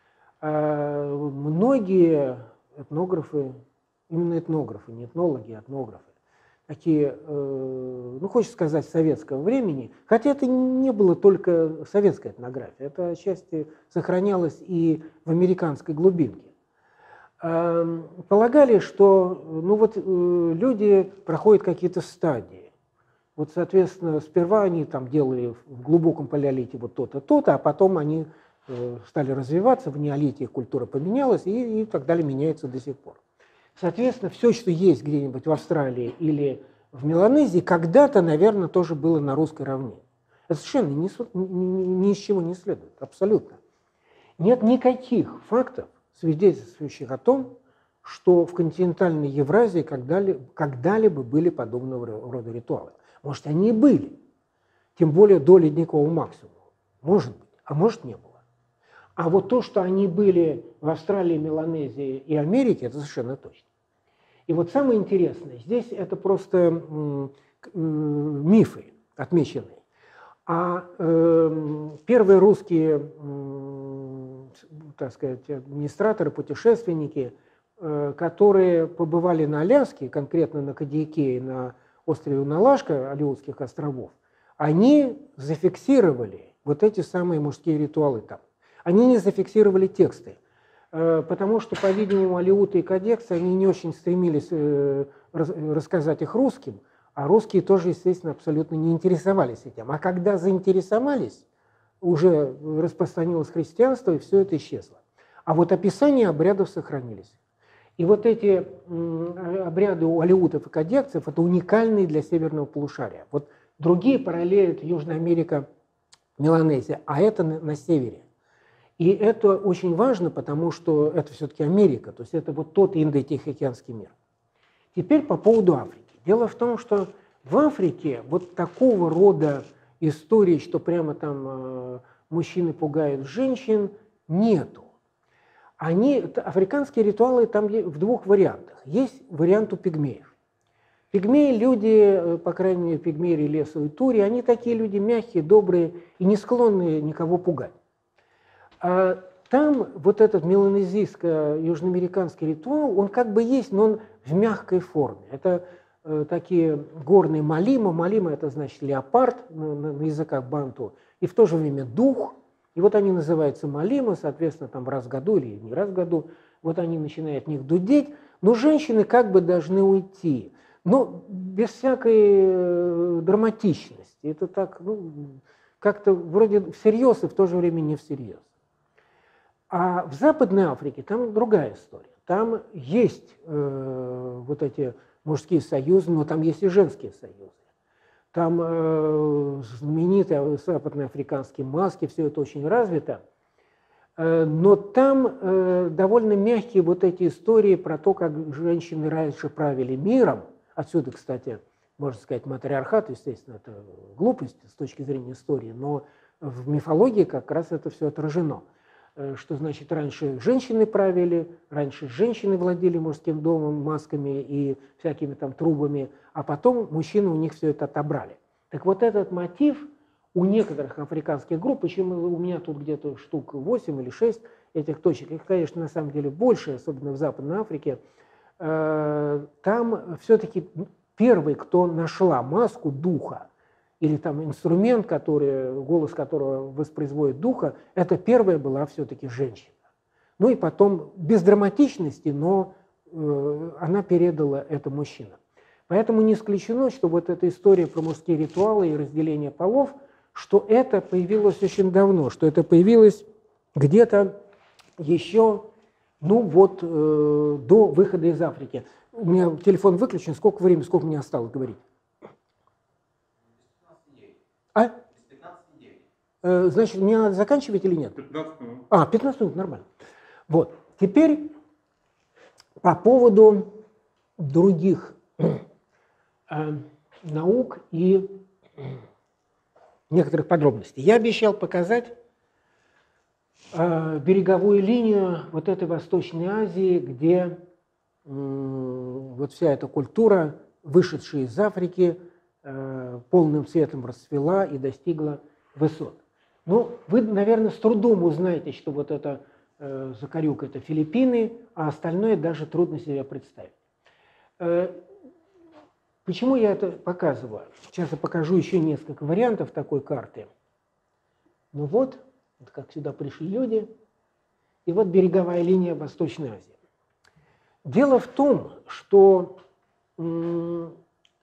многие этнографы, именно этнографы, не этнологи, а этнографы, такие, ну, хочется сказать, советского времени, хотя это не было только советская этнография, это отчасти сохранялось и в американской глубинке. Полагали, что ну вот, люди проходят какие-то стадии. Вот, соответственно, сперва они там делали в глубоком палеолите вот то-то, то-то, а потом они э, стали развиваться, в неолите их культура поменялась, и, и так далее меняется до сих пор. Соответственно, все, что есть где-нибудь в Австралии или в Меланезии, когда-то, наверное, тоже было на русской равнине. Это совершенно ни, ни, ни из чего не следует, абсолютно. Нет никаких фактов, свидетельствующих о том, что в континентальной Евразии когда-либо, когда-либо были подобного рода ритуалы. Может, они и были, тем более до ледникового максимума. Может быть, а может, не было. А вот то, что они были в Австралии, Меланезии и Америке, это совершенно точно. И вот самое интересное, здесь это просто мифы отмеченные. А э, первые русские, э, так сказать, администраторы, путешественники, э, которые побывали на Аляске, конкретно на Кадьяке и на острове Уналашка, Алеутских островов, они зафиксировали вот эти самые мужские ритуалы там. Они не зафиксировали тексты, э, потому что, по-видимому, алеуты и кадекцы, они не очень стремились э, рас, рассказать их русским, а русские тоже, естественно, абсолютно не интересовались этим. А когда заинтересовались, уже распространилось христианство, и все это исчезло. А вот описания обрядов сохранились. И вот эти обряды у алеутов и кадекцев – это уникальные для северного полушария. Вот другие параллели – это Южная Америка, Меланезия, а это на, на севере. И это очень важно, потому что это все-таки Америка, то есть это вот тот Индо-Тихоокеанский мир. Теперь по поводу Африки. Дело в том, что в Африке вот такого рода истории, что прямо там э, мужчины пугают женщин, нету. Они, африканские ритуалы там в двух вариантах. Есть вариант у пигмеев. Пигмеи, люди, по крайней мере, пигмеи Лесу и Тури, они такие люди мягкие, добрые и не склонны никого пугать. А там вот этот меланезийско-южноамериканский ритуал, он как бы есть, но он в мягкой форме. Это э, такие горные малима. Малима – это значит леопард на, на, на языках банту, и в то же время дух. И вот они называются малима, соответственно, там раз в году или не раз в году, вот они начинают в них дудеть, но женщины как бы должны уйти, но без всякой драматичности. Это так, ну, как-то вроде всерьез и в то же время не всерьез. А в Западной Африке там другая история. Там есть э, вот эти мужские союзы, но там есть и женские союзы. Там э, знаменитые западноафриканские маски, все это очень развито. Э, но там э, довольно мягкие вот эти истории про то, как женщины раньше правили миром. Отсюда, кстати, можно сказать, матриархат, естественно, это глупость с точки зрения истории, но в мифологии как раз это все отражено. Что значит, раньше женщины правили, раньше женщины владели мужским домом, масками и всякими там трубами, а потом мужчины у них все это отобрали. Так вот этот мотив у некоторых африканских групп, почему у меня тут где-то штук восемь или шесть этих точек, их, конечно, на самом деле больше, особенно в Западной Африке, там все-таки первый, кто нашла маску духа, или там инструмент, который, голос которого воспроизводит духа, это первая была все-таки женщина. Ну и потом без драматичности, но э, она передала это мужчинам. Поэтому не исключено, что вот эта история про мужские ритуалы и разделение полов, что это появилось очень давно, что это появилось где-то еще, ну вот, э, до выхода из Африки. У меня телефон выключен, сколько времени, сколько мне осталось говорить? А? Э, значит, мне надо заканчивать или нет? пятнадцать минут. А, пятнадцать минут, нормально. Вот. Теперь по поводу других э, наук и некоторых подробностей. Я обещал показать э, береговую линию вот этой Восточной Азии, где э, вот вся эта культура, вышедшая из Африки, полным цветом расцвела и достигла высот. Ну, вы, наверное, с трудом узнаете, что вот это э, Закарюк – это Филиппины, а остальное даже трудно себе представить. Э, почему я это показываю? Сейчас я покажу еще несколько вариантов такой карты. Ну вот, вот как сюда пришли люди, и вот береговая линия Восточной Азии. Дело в том, что м-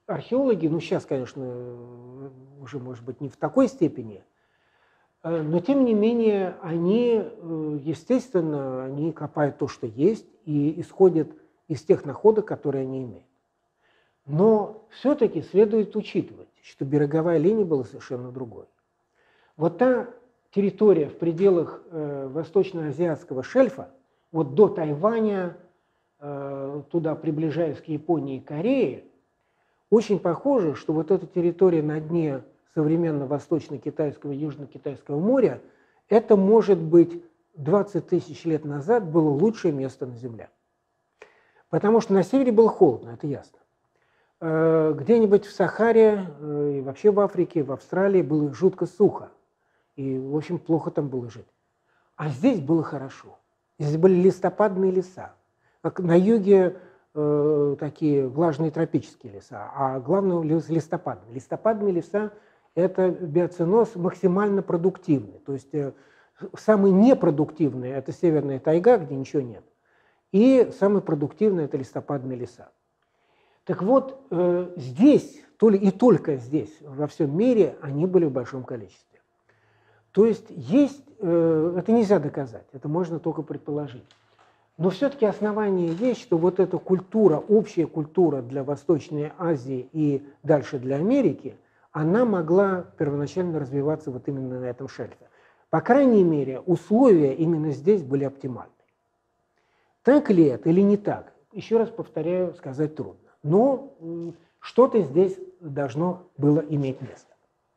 археологи, ну сейчас, конечно, уже, может быть, не в такой степени, но тем не менее они, естественно, они копают то, что есть, и исходят из тех находок, которые они имеют. Но все-таки следует учитывать, что береговая линия была совершенно другой. Вот та территория в пределах э, восточноазиатского шельфа, вот до Тайваня, э, туда приближаясь к Японии и Корее, очень похоже, что вот эта территория на дне современного восточно-китайского и южно-китайского моря, это, может быть, двадцать тысяч лет назад было лучшее место на Земле. Потому что на севере было холодно, это ясно. Где-нибудь в Сахаре и вообще в Африке, в Австралии было жутко сухо. И, в общем, плохо там было жить. А здесь было хорошо. Здесь были листопадные леса. Как на юге э, такие влажные тропические леса, а главное листопадные. Листопадные леса – это биоценоз максимально продуктивный. То есть э, самый непродуктивный – это северная тайга, где ничего нет. И самый продуктивный – это листопадные леса. Так вот, э, здесь, то ли и только здесь, во всем мире, они были в большом количестве. То есть есть, э, это нельзя доказать, это можно только предположить. Но все-таки основание есть, что вот эта культура, общая культура для Восточной Азии и дальше для Америки, она могла первоначально развиваться вот именно на этом шельфе. По крайней мере, условия именно здесь были оптимальны. Так ли это или не так? Еще раз повторяю, сказать трудно. Но что-то здесь должно было иметь место.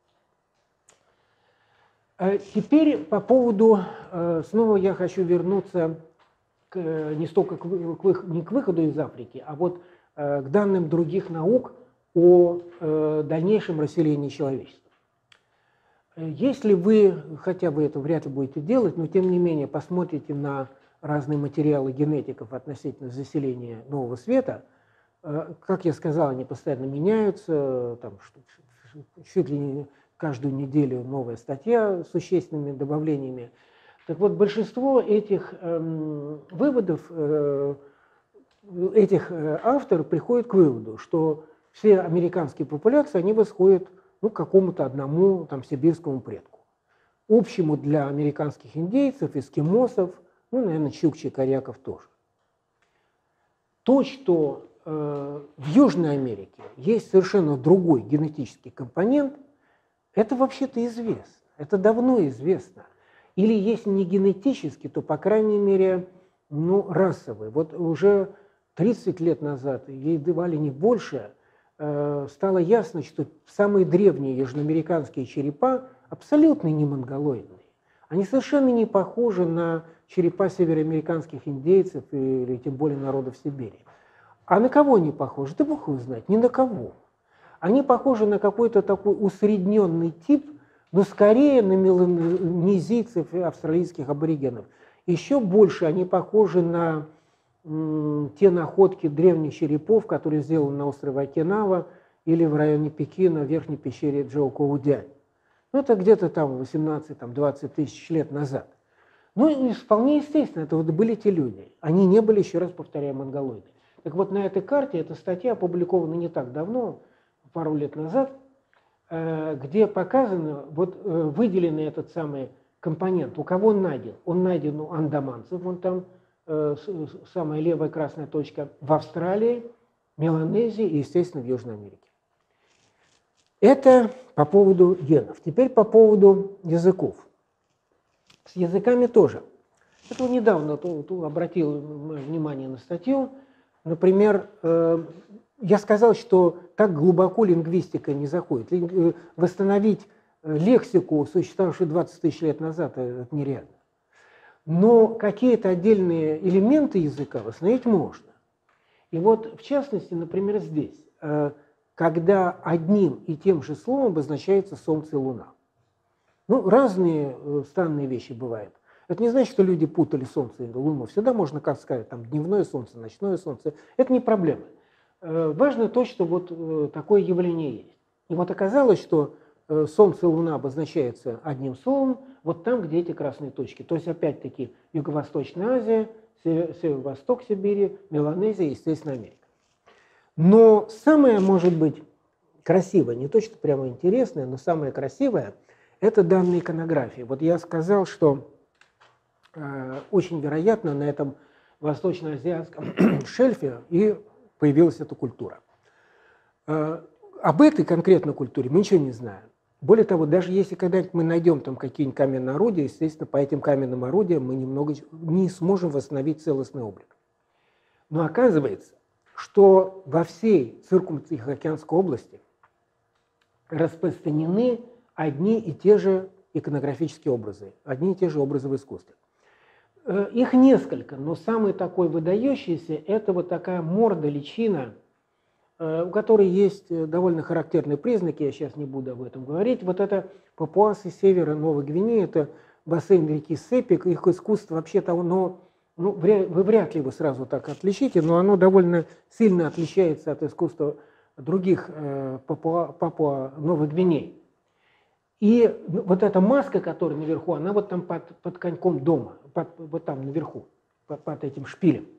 Теперь по поводу, снова я хочу вернуться к, не столько к, к, не к выходу из Африки, а вот к данным других наук о дальнейшем расселении человечества. Если вы, хотя вы это вряд ли будете делать, но тем не менее посмотрите на разные материалы генетиков относительно заселения нового света, как я сказал, они постоянно меняются, там, чуть ли не каждую неделю новая статья с существенными добавлениями. Так вот, большинство этих э, выводов, э, этих э, авторов приходят к выводу, что все американские популяции, они восходят ну, к какому-то одному там, сибирскому предку. Общему для американских индейцев, эскимосов, ну, наверное, чукчи, коряков тоже. То, что э, в Южной Америке есть совершенно другой генетический компонент, это вообще-то известно, это давно известно. Или если не генетически, то, по крайней мере, ну, расовый. Вот уже тридцать лет назад, ей давали не больше, э, стало ясно, что самые древние южноамериканские черепа абсолютно не монголоидные. Они совершенно не похожи на черепа североамериканских индейцев или тем более народов Сибири. А на кого они похожи? Да бог его знает, ни на кого. Они похожи на какой-то такой усредненный тип, но скорее на меланезийцев и австралийских аборигенов. Еще больше они похожи на м, те находки древних черепов, которые сделаны на острове Окинава или в районе Пекина, в верхней пещере Джоукоудянь. Ну, это где-то там восемнадцать-двадцать тысяч лет назад. Ну, и вполне естественно, это вот были те люди. Они не были, еще раз повторяю, монголоиды. Так вот, на этой карте, эта статья опубликована не так давно, пару лет назад, где показано, вот выделенный этот самый компонент. У кого он найден? Он найден у андаманцев, вон там самая левая красная точка, в Австралии, Меланезии и, естественно, в Южной Америке. Это по поводу генов. Теперь по поводу языков. С языками тоже. Это недавно обратил внимание на статью. Например, я сказал, что так глубоко лингвистика не заходит. Восстановить лексику, существовавшую двадцать тысяч лет назад, это нереально. Но какие-то отдельные элементы языка восстановить можно. И вот, в частности, например, здесь, когда одним и тем же словом обозначается Солнце и Луна. Ну, разные странные вещи бывают. Это не значит, что люди путали Солнце и Луну. Всегда можно, как сказать, там дневное Солнце, ночное Солнце. Это не проблема. Важно то, что вот такое явление есть. И вот оказалось, что Солнце и Луна обозначаются одним словом, вот там, где эти красные точки. То есть, опять-таки, Юго-Восточная Азия, Северо-Восток Сибири, Меланезия и, естественно, Америка. Но самое, может быть, красивое, не то, что прямо интересное, но самое красивое – это данные иконографии. Вот я сказал, что э, очень вероятно на этом восточноазиатском шельфе и появилась эта культура. Э, об этой конкретной культуре мы ничего не знаем. Более того, даже если когда-нибудь мы найдем там какие-нибудь каменные орудия, естественно, по этим каменным орудиям мы немного не сможем восстановить целостный облик. Но оказывается, что во всей Циркумтихоокеанской области распространены одни и те же иконографические образы, одни и те же образы в искусстве. Их несколько, но самый такой выдающийся – это вот такая морда, личина, у которой есть довольно характерные признаки, я сейчас не буду об этом говорить. Вот это папуасы севера Новой Гвинеи, это бассейн реки Сепик, их искусство вообще-то, оно, ну, вы вряд ли его сразу так отличите, но оно довольно сильно отличается от искусства других э, Папуа, Папуа Новой Гвинеи. И вот эта маска, которая наверху, она вот там под, под коньком дома, под, вот там наверху, под, под этим шпилем.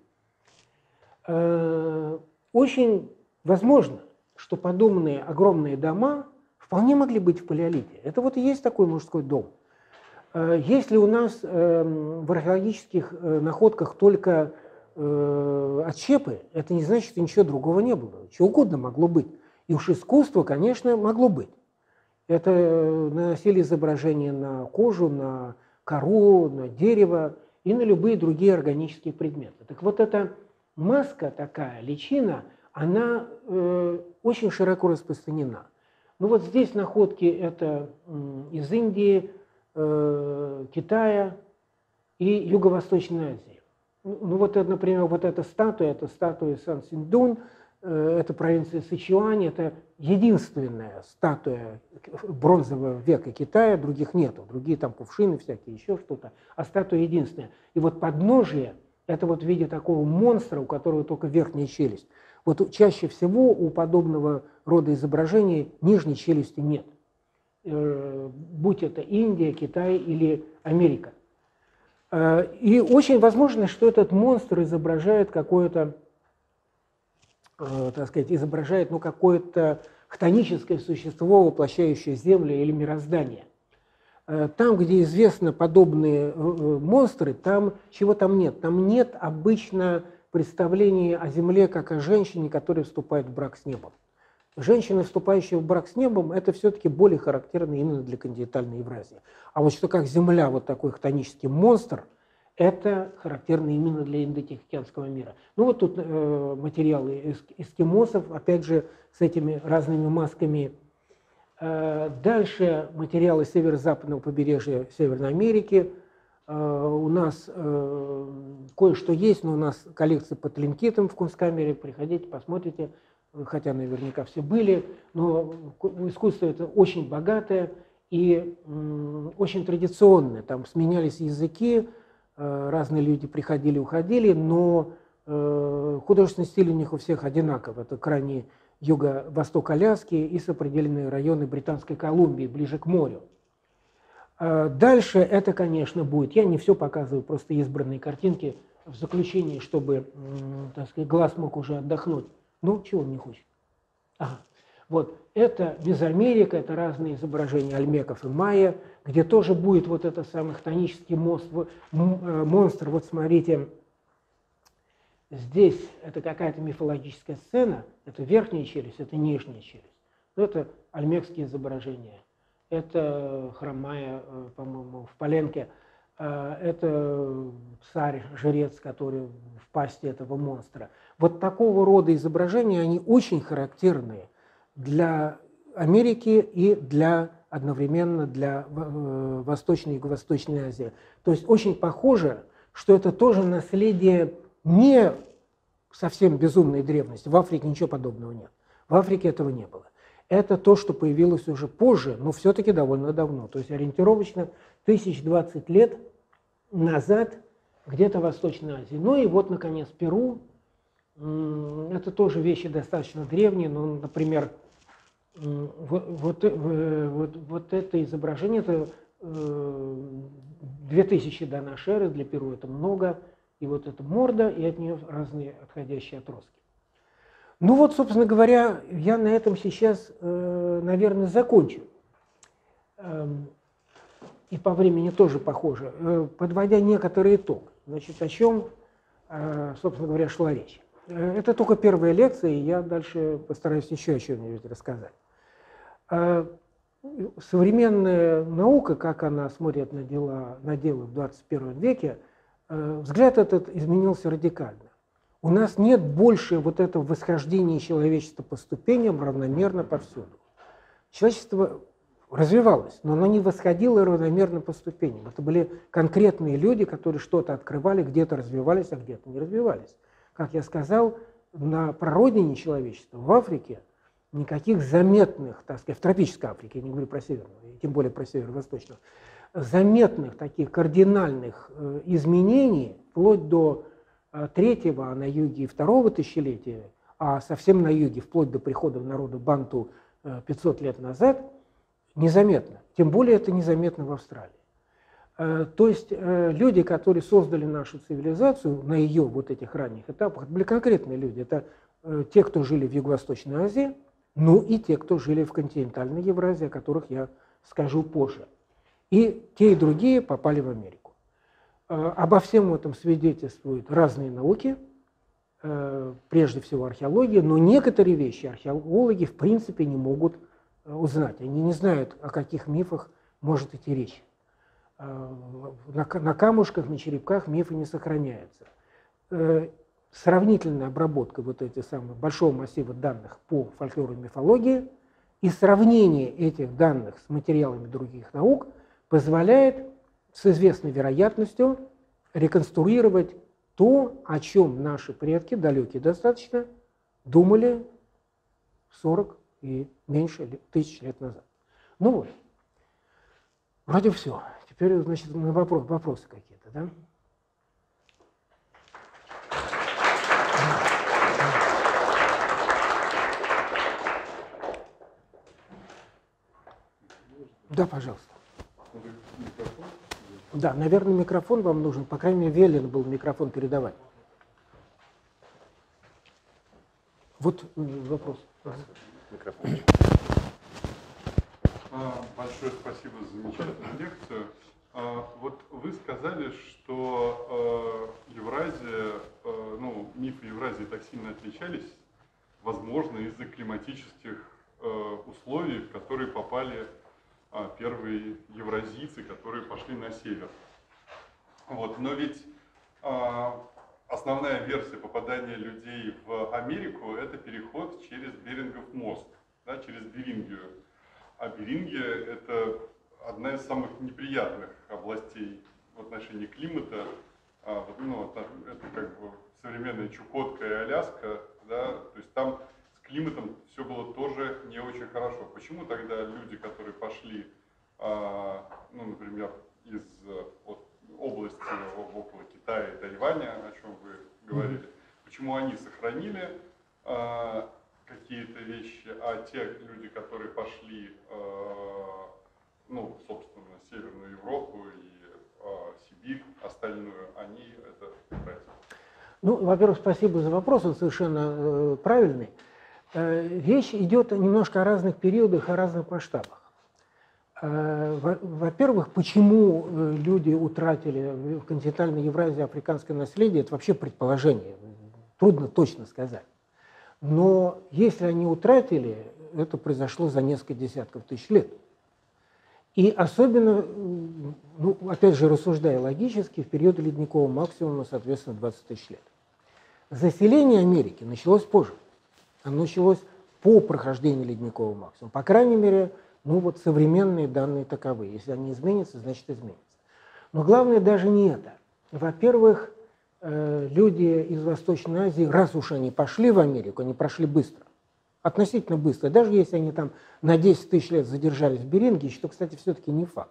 Э, очень возможно, что подобные огромные дома вполне могли быть в палеолите. Это вот и есть такой мужской дом. Если у нас в археологических находках только отщепы, это не значит, что ничего другого не было. Чего угодно могло быть. И уж искусство, конечно, могло быть. Это наносили изображения на кожу, на кору, на дерево и на любые другие органические предметы. Так вот эта маска такая, личина, она э, очень широко распространена. Ну вот здесь находки это э, из Индии, э, Китая и Юго-Восточной Азии. Ну вот, например, вот эта статуя, это статуя Сан-Синдун, э, это провинция Сычуань, это единственная статуя бронзового века Китая, других нету, другие там кувшины всякие, еще что-то, а статуя единственная. И вот подножие это вот в виде такого монстра, у которого только верхняя челюсть. Вот чаще всего у подобного рода изображений нижней челюсти нет. Будь это Индия, Китай или Америка. И очень возможно, что этот монстр изображает какое-то, так сказать, изображает ну, какое-то хтоническое существо, воплощающее Землю или мироздание. Там, где известны подобные монстры, там чего там нет? Там нет обычно представление о Земле как о женщине, которая вступает в брак с небом. Женщина, вступающая в брак с небом, это все-таки более характерно именно для континентальной Евразии. А вот что как Земля, вот такой хтонический монстр, это характерно именно для Индотихоокеанского мира. Ну вот тут э, материалы эскимосов, опять же, с этими разными масками. Э, дальше материалы северо-западного побережья Северной Америки. У нас э, кое-что есть, но у нас коллекция по тлинкитам в Кунсткамере. Приходите, посмотрите, хотя наверняка все были. Но искусство это очень богатое и э, очень традиционное. Там сменялись языки, э, разные люди приходили, уходили, но э, художественный стиль у них у всех одинаков. Это крайний юго-восток Аляски и сопредельные районы Британской Колумбии, ближе к морю. Дальше это, конечно, будет, я не все показываю, просто избранные картинки в заключении, чтобы, так сказать, глаз мог уже отдохнуть. Ну, чего он не хочет? Ага. Вот, это Мезоамерика, это разные изображения альмеков и майя, где тоже будет вот этот самый хтонический монстр. Вот смотрите, здесь это какая-то мифологическая сцена, это верхняя челюсть, это нижняя челюсть. Но это альмекские изображения. Это храм Майя, по-моему, в Паленке. Это царь, жрец, который в пасти этого монстра. Вот такого рода изображения, они очень характерны для Америки и для, одновременно для Восточной и Юго-Восточной Азии. То есть очень похоже, что это тоже наследие не совсем безумной древности. В Африке ничего подобного нет. В Африке этого не было. Это то, что появилось уже позже, но все-таки довольно давно. То есть ориентировочно тысяч двадцать лет назад где-то в Восточной Азии. Ну и вот, наконец, Перу. Это тоже вещи достаточно древние. Ну, например, вот, вот, вот, вот это изображение, это две тысячи до нашей эры, для Перу это много. И вот эта морда, и от нее разные отходящие отростки. Ну вот, собственно говоря, я на этом сейчас, наверное, закончу. И по времени тоже похоже, подводя некоторый итог. Значит, о чем, собственно говоря, шла речь. Это только первая лекция, и я дальше постараюсь еще о чем-нибудь рассказать. Современная наука, как она смотрит на дела, на дело в двадцать первом веке, взгляд этот изменился радикально. У нас нет больше вот этого восхождения человечества по ступеням равномерно повсюду. Человечество развивалось, но оно не восходило равномерно по ступеням. Это были конкретные люди, которые что-то открывали, где-то развивались, а где-то не развивались. Как я сказал, на прародине человечества, в Африке, никаких заметных, так сказать, в тропической Африке, я не говорю про северную, тем более про северо-восточную, заметных таких кардинальных изменений, вплоть до третьего, а на юге и второго тысячелетия, а совсем на юге, вплоть до прихода народа банту пятьсот лет назад, незаметно. Тем более это незаметно в Австралии. То есть люди, которые создали нашу цивилизацию на ее вот этих ранних этапах, это были конкретные люди. Это те, кто жили в Юго-Восточной Азии, ну и те, кто жили в континентальной Евразии, о которых я скажу позже. И те, и другие попали в Америку. Обо всем этом свидетельствуют разные науки, прежде всего археология, но некоторые вещи археологи в принципе не могут узнать. Они не знают, о каких мифах может идти речь. На камушках, на черепках мифы не сохраняются. Сравнительная обработка вот этих самых большого массива данных по фольклору и мифологии и сравнение этих данных с материалами других наук позволяет с известной вероятностью реконструировать то, о чем наши предки, далекие достаточно, думали сорок и меньше тысяч лет назад. Ну вот, вроде все. Теперь, значит, на вопрос, вопросы какие-то, да? Да, пожалуйста. Да, наверное, микрофон вам нужен. По крайней мере, велен был микрофон передавать. Вот вопрос. Микрофон. Большое спасибо за замечательную лекцию. Вот вы сказали, что Евразия, ну, мифы Евразии так сильно отличались, возможно, из-за климатических условий, в которые попали первые евразийцы, которые пошли на север. Вот. Но ведь а, основная версия попадания людей в Америку – это переход через Берингов мост, да, через Берингию. А Берингия – это одна из самых неприятных областей в отношении климата. А, вот, ну, это, это как бы современная Чукотка и Аляска, да, то есть там с климатом все было тоже не очень хорошо. Почему тогда люди, которые пошли, а, ну, например, из вот, области около Китая и Тайваня, о чем вы говорили, почему они сохранили а, какие-то вещи, а те люди, которые пошли, а, ну, собственно, Северную Европу и а, Сибирь, остальную, они это утратили? Ну, во-первых, спасибо за вопрос, он совершенно э, правильный. Э, речь идет немножко о разных периодах, о разных масштабах. Э, во-первых, почему люди утратили в континентальной Евразии африканское наследие, это вообще предположение, трудно точно сказать. Но если они утратили, это произошло за несколько десятков тысяч лет. И особенно, ну, опять же, рассуждая логически, в период ледникового максимума, соответственно, двадцать тысяч лет. Заселение Америки началось позже. Оно началось по прохождению ледникового максимума. По крайней мере, ну вот современные данные таковы. Если они изменятся, значит изменятся. Но главное даже не это. Во-первых, люди из Восточной Азии, раз уж они пошли в Америку, они прошли быстро. Относительно быстро. Даже если они там на десять тысяч лет задержались в Беринге, что, кстати, все-таки не факт.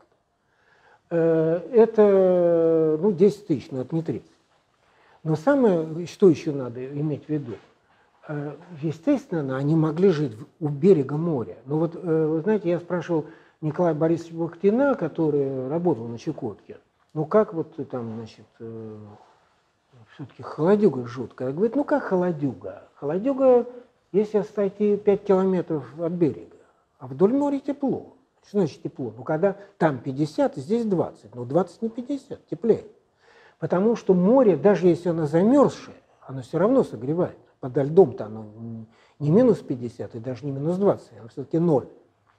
Это, ну, десять тысяч, но это не тридцать. Но самое, что еще надо иметь в виду, естественно, они могли жить у берега моря. Но вот, вы знаете, я спрашивал Николая Борисовича Бахтина, который работал на Чукотке, ну как вот там, значит, все-таки холодюга жуткая. Говорит, ну как холодюга? Холодюга если отойти пять километров от берега, а вдоль моря тепло. Что значит тепло? Ну, когда там пятьдесят, здесь двадцать. Ну, двадцать не пятьдесят, теплее. Потому что море, даже если оно замерзшее, оно все равно согревает. Подо льдом-то оно не минус пятьдесят и даже не минус двадцать, оно все-таки ноль.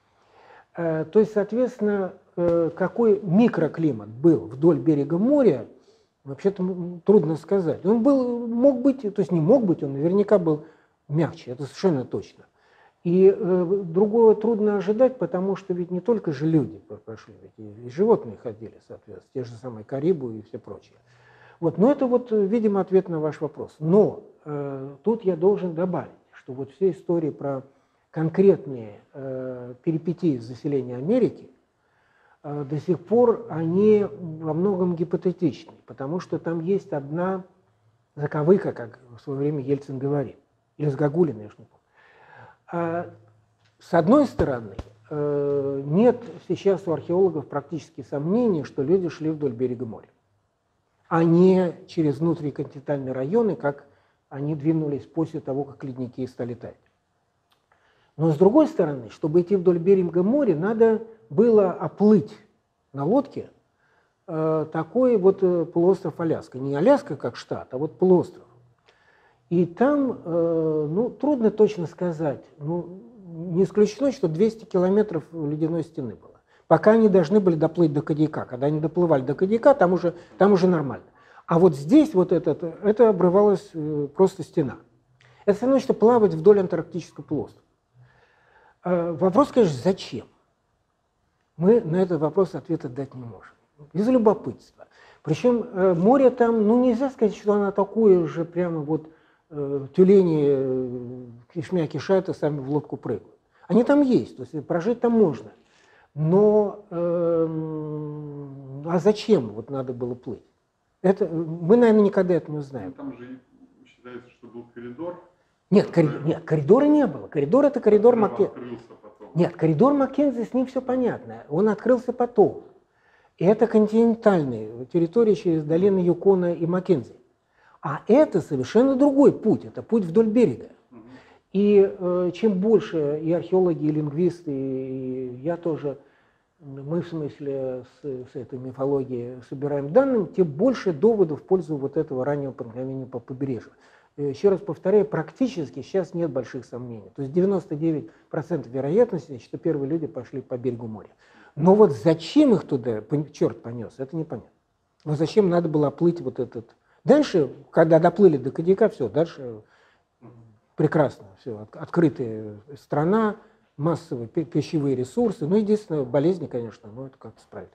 То есть, соответственно, какой микроклимат был вдоль берега моря, вообще-то трудно сказать. Он был, мог быть, то есть не мог быть, он наверняка был мягче, это совершенно точно. И э, другого трудно ожидать, потому что ведь не только же люди прошли, ведь и, и животные ходили, соответственно, те же самые карибу и все прочее. Вот, но это вот, видимо, ответ на ваш вопрос. Но э, тут я должен добавить, что вот все истории про конкретные э, перипетии заселения Америки э, до сих пор они во многом гипотетичны, потому что там есть одна заковыка, как в свое время Ельцин говорит, или с Гагулиной, я уж не помню. А, с одной стороны, э, нет сейчас у археологов практически сомнений, что люди шли вдоль берега моря, а не через внутриконтинентальные районы, как они двинулись после того, как ледники стали таять. Но с другой стороны, чтобы идти вдоль берега моря, надо было оплыть на лодке э, такой вот э, полуостров Аляска. Не Аляска как штат, а вот полуостров. И там, э, ну, трудно точно сказать, ну, не исключено, что двести километров ледяной стены было. Пока они должны были доплыть до Кадьяка. Когда они доплывали до Кадьяка, там уже, там уже нормально. А вот здесь вот это, это обрывалась э, просто стена. Это все равно, что плавать вдоль Антарктического полуострова. Э, вопрос, конечно, зачем? Мы на этот вопрос ответа дать не можем. Из любопытства. Причем э, море там, ну, нельзя сказать, что оно такое же прямо вот тюлени кишмя кишат и сами в лодку прыгают. Они там есть, то есть прожить там можно. Но э, а зачем вот надо было плыть? Это, мы, наверное, никогда это не узнаем. Там же считается, что был коридор. Нет, коридор, нет, коридора не было. Коридор — это коридор Маккензи. Нет, коридор Маккензи, с ним все понятно. Он открылся потом. И это континентальная территория через долины Юкона и Маккензи. А это совершенно другой путь, это путь вдоль берега. И э, чем больше и археологи, и лингвисты, и я тоже, мы в смысле с, с этой мифологией собираем данные, тем больше доводов в пользу вот этого раннего проникновения по побережью. Еще раз повторяю, практически сейчас нет больших сомнений. То есть девяносто девять процентов вероятности, что первые люди пошли по берегу моря. Но вот зачем их туда, черт понес, это непонятно. Вот зачем надо было оплыть вот этот... Дальше, когда доплыли до Кадьяка, все, дальше прекрасно, все, открытая страна, массовые пищевые ресурсы, ну, единственное, болезни, конечно, но это как-то справить.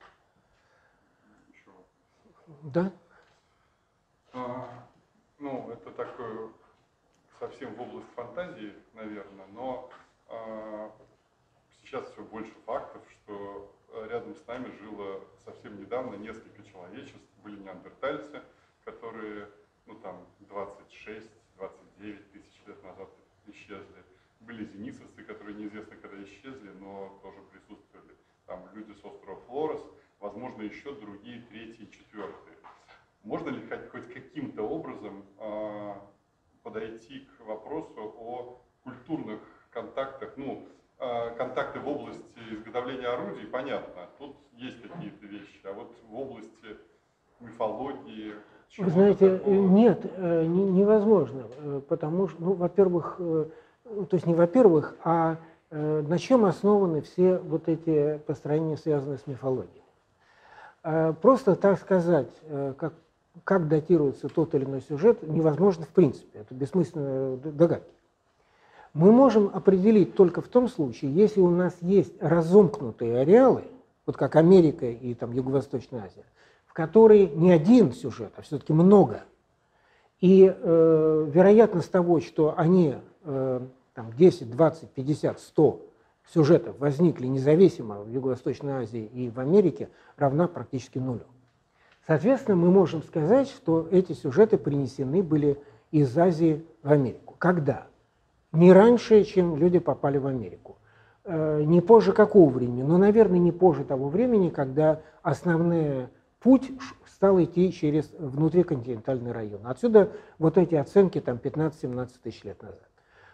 Да? А, ну, это такое совсем в область фантазии, наверное, но а, сейчас все больше фактов, что рядом с нами жило совсем недавно несколько человечеств, были неандертальцы, которые, ну там, двадцать шесть — двадцать девять тысяч лет назад исчезли. Были денисовцы, которые неизвестно когда исчезли, но тоже присутствовали. Там люди с острова Флорес, возможно, еще другие, третьи, четвертые. Можно ли хоть, хоть каким-то образом э, подойти к вопросу о культурных контактах? Ну, э, контакты в области изготовления орудий, понятно, тут есть какие-то вещи, а вот в области мифологии... Вы знаете, такого? Нет, невозможно, потому что, ну, во-первых, то есть не во-первых, а на чем основаны все вот эти построения, связанные с мифологией. Просто так сказать, как, как датируется тот или иной сюжет, невозможно в принципе, это бессмысленные догадки. Мы можем определить только в том случае, если у нас есть разомкнутые ареалы, вот как Америка и там Юго-Восточная Азия, в которой не один сюжет, а все-таки много. И э, вероятность того, что они э, там десять, двадцать, пятьдесят, сто сюжетов возникли независимо в Юго-Восточной Азии и в Америке, равна практически нулю. Соответственно, мы можем сказать, что эти сюжеты принесены были из Азии в Америку. Когда? Не раньше, чем люди попали в Америку. Э, не позже какого времени? Но, наверное, не позже того времени, когда основные путь стал идти через внутриконтинентальный район. Отсюда вот эти оценки там пятнадцать-семнадцать тысяч лет назад.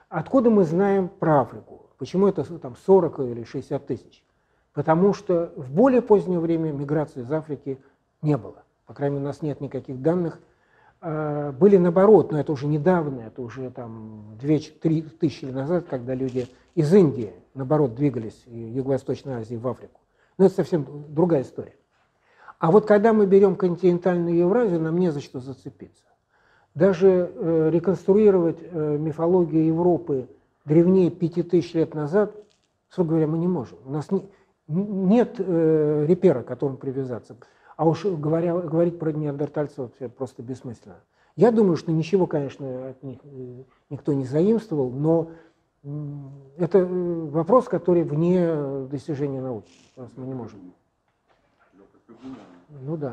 Откуда мы знаем про Африку? Почему это там сорок или шестьдесят тысяч? Потому что в более позднее время миграции из Африки не было. По крайней мере, у нас нет никаких данных. Были наоборот, но это уже недавно, это уже там две-три тысячи лет назад, когда люди из Индии, наоборот, двигались из Юго-Восточной Азии в Африку. Но это совсем другая история. А вот когда мы берем континентальную Евразию, нам не за что зацепиться. Даже э, реконструировать э, мифологию Европы древнее пяти тысяч лет назад, строго говоря, мы не можем. У нас не, нет э, репера, к которому привязаться. А уж говоря, говорить про неандертальцев вообще просто бессмысленно. Я думаю, что ничего, конечно, от них никто не заимствовал, но это вопрос, который вне достижения науки. Мы не можем. Ну да.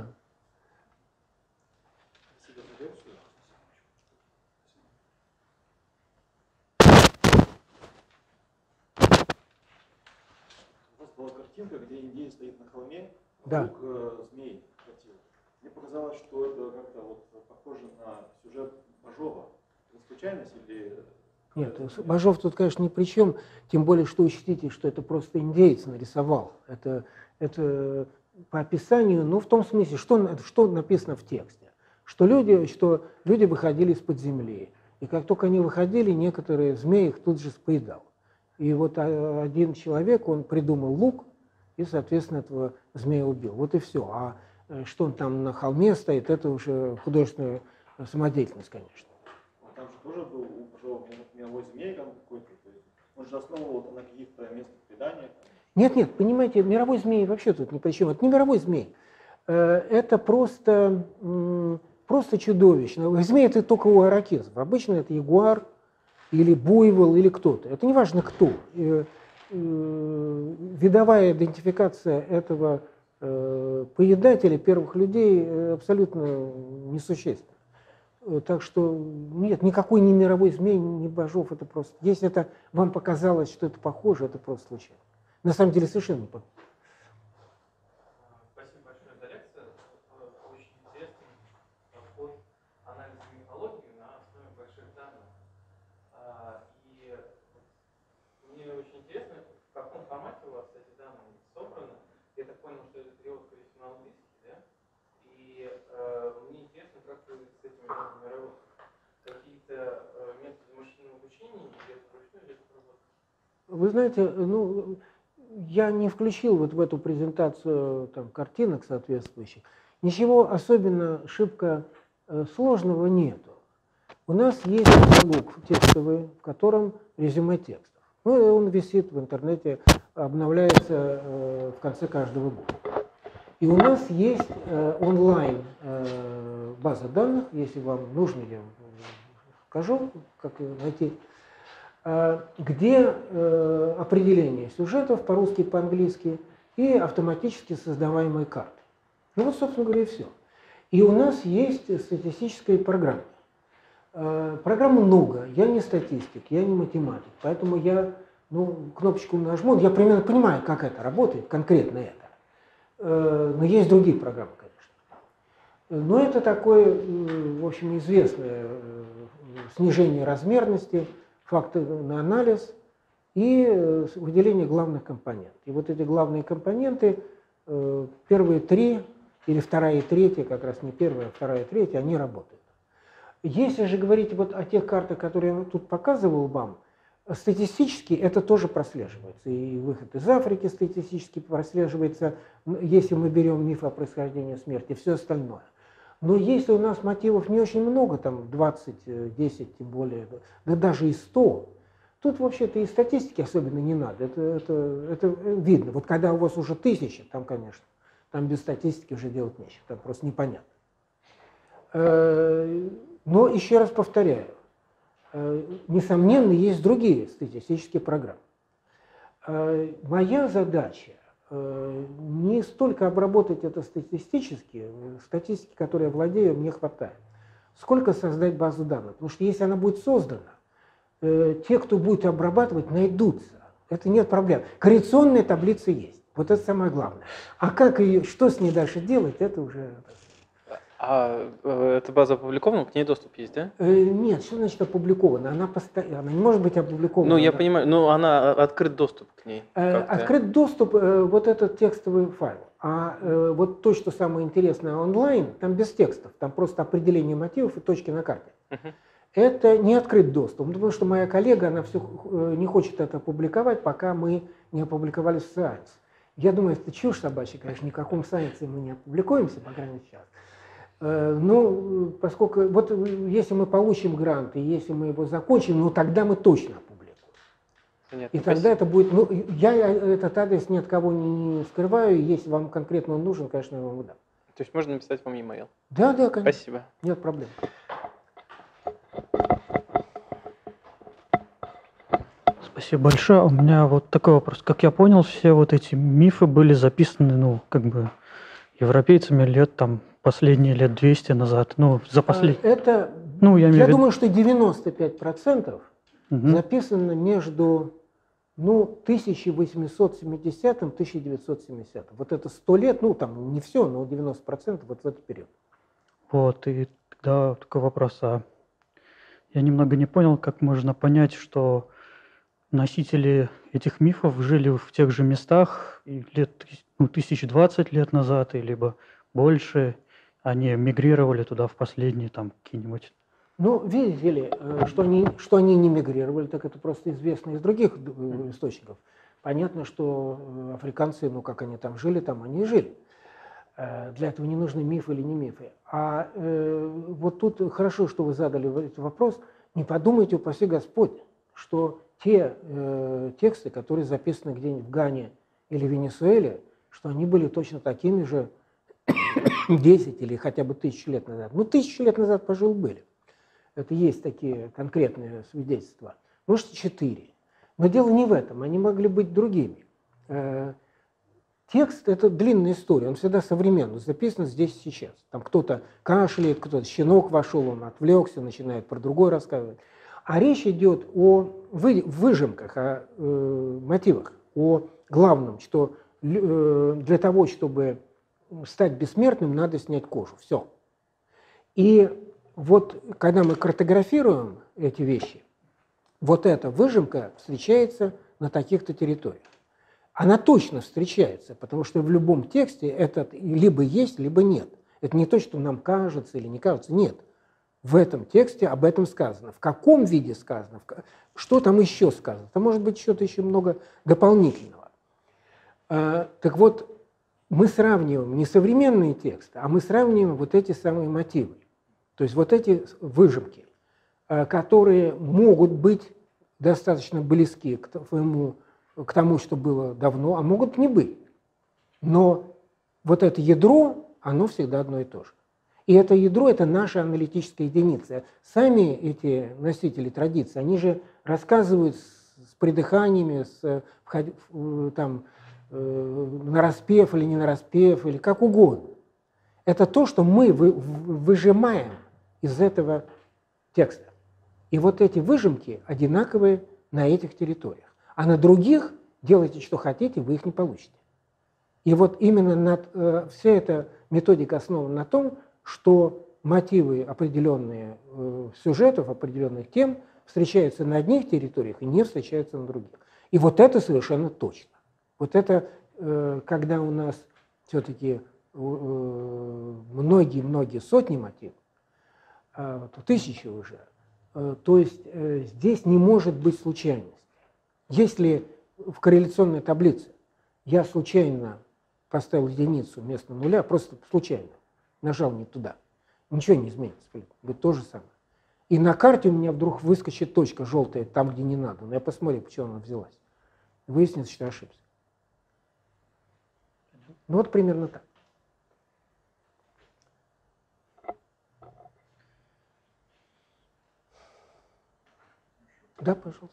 У вас была картинка, где индеец стоит на холме, да. вдруг э, змей хватил. Мне показалось, что это как-то вот похоже на сюжет Бажова. Это случайность или... Нет, Бажов тут, конечно, ни при чем, тем более, что учтите, что это просто индеец нарисовал. Это, это по описанию, ну, в том смысле, что, что написано в тексте. Что люди, что люди выходили из-под земли. И как только они выходили, некоторые змеи их тут же поедал. И вот один человек, он придумал лук, и, соответственно, этого змея убил. Вот и все. А что он там на холме стоит, это уже художественная самодеятельность, конечно. А там же тоже был у Бажова мировой змей какой-то. Он же основывал на каких-то местных преданиях. Нет, нет, понимаете, мировой змей вообще тут ни при чем. Это не мировой змей. Это просто, просто чудовищно. Змей это только у ирокезов. Обычно это ягуар или буйвол, или кто-то. Это не важно кто. Видовая идентификация этого поедателя первых людей абсолютно несущественна. Так что нет, никакой ни мировой змей, ни Бажов, это просто... Если это вам показалось, что это похоже, это просто случайно. На самом деле совершенно не похоже. Спасибо большое за лекцию. Очень интересный подход анализа мифологии на основе больших данных. И мне очень интересно, в каком формате у вас эти данные собраны. Я так понял, что это перевод, скорее всего, на английский, да? И э, мне интересно, как вы с этими данными работаете. Какие-то э, методы машинного обучения, где-то вручную, где-то работать? Вы знаете, ну, я не включил вот в эту презентацию там, картинок соответствующих. Ничего особенно шибко э, сложного нету. У нас есть каталог текстовый, в котором резюме текстов. Ну, он висит в интернете, обновляется э, в конце каждого года. И у нас есть э, онлайн э, база данных, если вам нужно, я скажу, как ее найти, э, где э, определение сюжетов по-русски и по-английски и автоматически создаваемые карты. Ну вот, собственно говоря, и все. И у нас есть статистическая программа. Э, программ много, я не статистик, я не математик, поэтому я ну, кнопочку нажму, я примерно понимаю, как это работает, конкретно это. Но есть другие программы, конечно. Но это такое, в общем, известное снижение размерности, факторный анализ и выделение главных компонентов. И вот эти главные компоненты, первые три, или вторая и третья, как раз не первая, а вторая и третья, они работают. Если же говорить вот о тех картах, которые я тут показывал вам, статистически это тоже прослеживается. И выход из Африки статистически прослеживается, если мы берем миф о происхождении смерти, и все остальное. Но если у нас мотивов не очень много, там двадцать, десять, тем более, да даже и сто, тут вообще-то и статистики особенно не надо. Это, это, это видно. Вот когда у вас уже тысяча, там, конечно, там без статистики уже делать нечего, там просто непонятно. Но еще раз повторяю, несомненно, есть другие статистические программы. Моя задача не столько обработать это статистически, статистики, которой я владею, мне хватает, сколько создать базу данных. Потому что если она будет создана, те, кто будет обрабатывать, найдутся. Это нет проблем. Корреляционные таблицы есть. Вот это самое главное. А как ее, что с ней дальше делать, это уже... А э, эта база опубликована, к ней доступ есть, да? Э, Нет, что значит опубликована? Она, поста... она не может быть опубликована. Ну, я Она- понимаю, но она а, открыт доступ к ней. Э, как-то. Открыт доступ, э, вот этот текстовый файл. А э, вот то, что самое интересное онлайн, там без текстов, там просто определение мотивов и точки на карте. Мгм. Это не открыт доступ, потому что моя коллега, она все не хочет это опубликовать, пока мы не опубликовали в Science. Я думаю, это чушь собачья, конечно, ни в каком Science мы не опубликуемся, по крайней мере, сейчас. Э, Ну, поскольку, вот если мы получим грант, и если мы его закончим, ну тогда мы точно опубликуем. Понятно, И тогда спасибо. это будет, ну, я этот адрес ни от кого не скрываю, если вам конкретно он нужен, конечно, я вам его дам. То есть можно написать вам e-mail. Да, да, конечно, Спасибо. нет проблем. Спасибо большое. У меня вот такой вопрос. Как я понял, все вот эти мифы были записаны, ну, как бы европейцами лет там последние лет двести назад. Ну, за А, последние. Это, Ну, я имею я в виду. думаю, что девяносто пять процентов Мгм. записано между ну, тысяча восемьсот семидесятым — тысяча девятьсот семидесятым. Вот это сто лет, ну там не все, но девяносто процентов вот в этот период. Вот, и тогда такой вопрос. А я немного не понял, как можно понять, что носители этих мифов жили в тех же местах и лет тыс- ну, тысяч двадцать лет назад, и либо больше, они мигрировали туда в последние там какие-нибудь. Ну, видите ли, э, что они, что они не мигрировали, так это просто известно из других э, источников. Понятно, что э, африканцы, ну как они там жили, там они и жили. Э, Для этого не нужны мифы или не мифы. А э, вот тут хорошо, что вы задали этот вопрос. Не подумайте, упаси Господь, что те э, тексты, которые записаны где-нибудь в Гане или Венесуэле, что они были точно такими же десять или хотя бы тысячу лет назад. Ну, тысячу лет назад, пожалуй, были. Это есть такие конкретные свидетельства. Может, четыре. Но дело не в этом, они могли быть другими. Э, Текст – это длинная история, он всегда современный, записан здесь и сейчас. Там кто-то кашляет, кто-то щенок вошел, он отвлекся, начинает про другое рассказывать. А речь идет о вы- выжимках, о э, мотивах, о главном, что лю- э, для того, чтобы стать бессмертным, надо снять кожу. Все. И вот когда мы картографируем эти вещи, вот эта выжимка встречается на таких-то территориях. Она точно встречается, потому что в любом тексте это либо есть, либо нет. Это не то, что нам кажется или не кажется. Нет. В этом тексте об этом сказано. В каком виде сказано, что там еще сказано. Там может быть что-то еще много дополнительного. Так вот, мы сравниваем не современные тексты, а мы сравниваем вот эти самые мотивы. То есть вот эти выжимки, которые могут быть достаточно близки к твоему, к тому, что было давно, а могут не быть. Но вот это ядро, оно всегда одно и то же. И это ядро – это наша аналитическая единица. Сами эти носители традиции, они же рассказывают с придыханиями, с, там, нараспев или не нараспев, или как угодно. Это то, что мы выжимаем из этого текста. И вот эти выжимки одинаковые на этих территориях. А на других делайте, что хотите, вы их не получите. И вот именно над, э, вся эта методика основана на том, что мотивы определенные э, сюжетов, определенных тем встречаются на одних территориях и не встречаются на других. И вот это совершенно точно. Вот это, э, когда у нас все-таки многие-многие сотни мотивов, э, тысячи уже, э, то есть э, здесь не может быть случайности. Если в корреляционной таблице я случайно поставил единицу вместо нуля, просто случайно, нажал не туда, ничего не изменится, будет то же самое. И на карте у меня вдруг выскочит точка желтая там, где не надо. Но я посмотрю, почему она взялась. Выяснится, что я ошибся. Ну вот примерно так. Да, пожалуйста.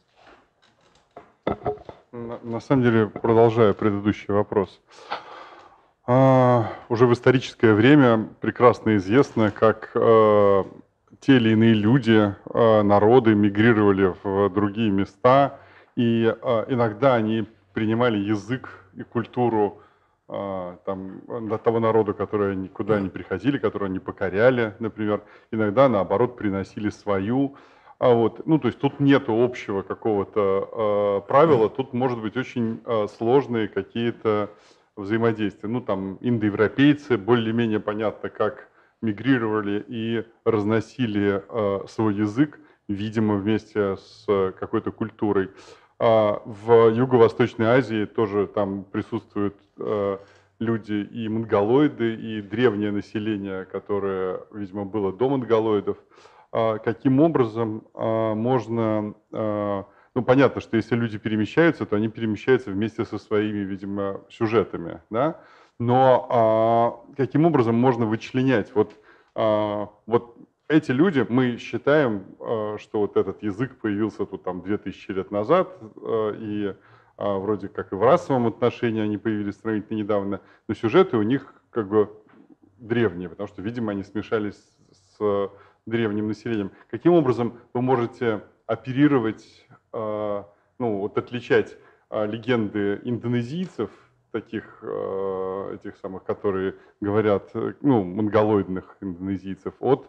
На, на самом деле, продолжая предыдущий вопрос, а, уже в историческое время прекрасно известно, как а, те или иные люди, а, народы мигрировали в другие места, и а, иногда они принимали язык и культуру а, там, до того народа, который никуда не приходили, которого не покоряли, например. Иногда, наоборот, приносили свою. А вот, ну, то есть тут нет общего какого-то э, правила, тут может быть очень э, сложные какие-то взаимодействия. Ну, там индоевропейцы более-менее понятно, как мигрировали и разносили э, свой язык, видимо, вместе с какой-то культурой. А в Юго-Восточной Азии тоже там присутствуют э, люди и монголоиды, и древнее население, которое, видимо, было до монголоидов. А каким образом а, можно... А, ну, понятно, что если люди перемещаются, то они перемещаются вместе со своими, видимо, сюжетами, да? Но а, каким образом можно вычленять? Вот, а, вот эти люди, мы считаем, а, что вот этот язык появился тут там две тысячи лет назад, а, и а, вроде как и в расовом отношении они появились сравнительно недавно, но сюжеты у них как бы древние, потому что, видимо, они смешались с древним населением. Каким образом вы можете оперировать, э, ну, вот отличать э, легенды индонезийцев, таких, э, этих самых, которые говорят, ну, монголоидных индонезийцев, от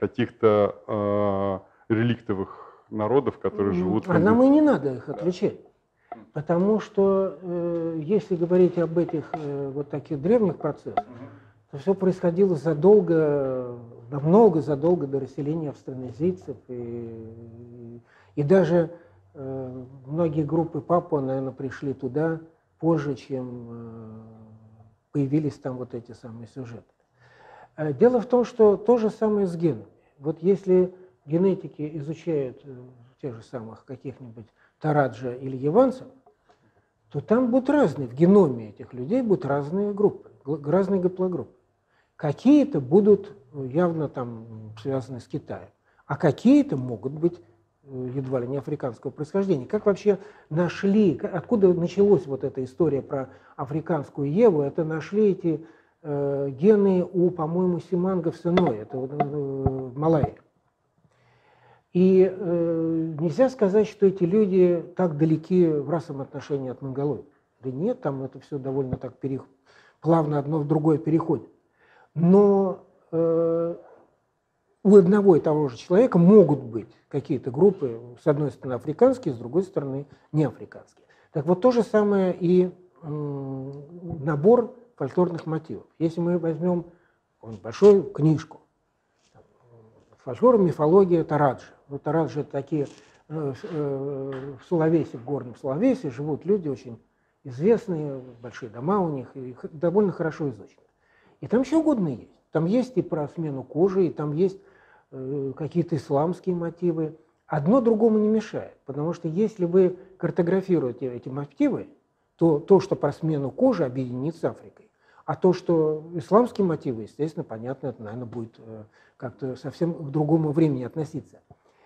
каких-то э, реликтовых народов, которые живут... А нам и не надо их отличать. Потому что, э, если говорить об этих э, вот таких древних процессах, то все происходило задолго, намного задолго до расселения австронезийцев. И, и даже э, многие группы Папуа, наверное, пришли туда позже, чем э, появились там вот эти самые сюжеты. Э, дело в том, что то же самое с генами. Вот если генетики изучают э, тех же самых каких-нибудь Тараджа или яванцев, то там будут разные, в геноме этих людей будут разные группы, разные гаплогруппы. Какие-то будут явно там связаны с Китаем, а какие-то могут быть едва ли не африканского происхождения. Как вообще нашли, откуда началась вот эта история про африканскую Еву? Это нашли эти э, гены у, по-моему, Симанга в Сыное, это вот, э, в Малайи. И э, нельзя сказать, что эти люди так далеки в расовом отношении от монголоидов. Да нет, там это все довольно так перех... плавно одно в другое переходит. Но э, у одного и того же человека могут быть какие-то группы, с одной стороны африканские, с другой стороны неафриканские. Так вот то же самое и э, набор фольклорных мотивов. Если мы возьмем большую книжку, фольклор, мифология Тараджа. Ну, Тараджи это такие, э, э, в Сулавесе, в горном Сулавесе живут люди очень известные, большие дома у них, и довольно хорошо изучены. И там что угодно есть. Там есть и про смену кожи, и там есть э, какие-то исламские мотивы. Одно другому не мешает, потому что если вы картографируете эти мотивы, то то, что про смену кожи, объединится с Африкой. А то, что исламские мотивы, естественно, понятно, это, наверное, будет э, как-то совсем к другому времени относиться.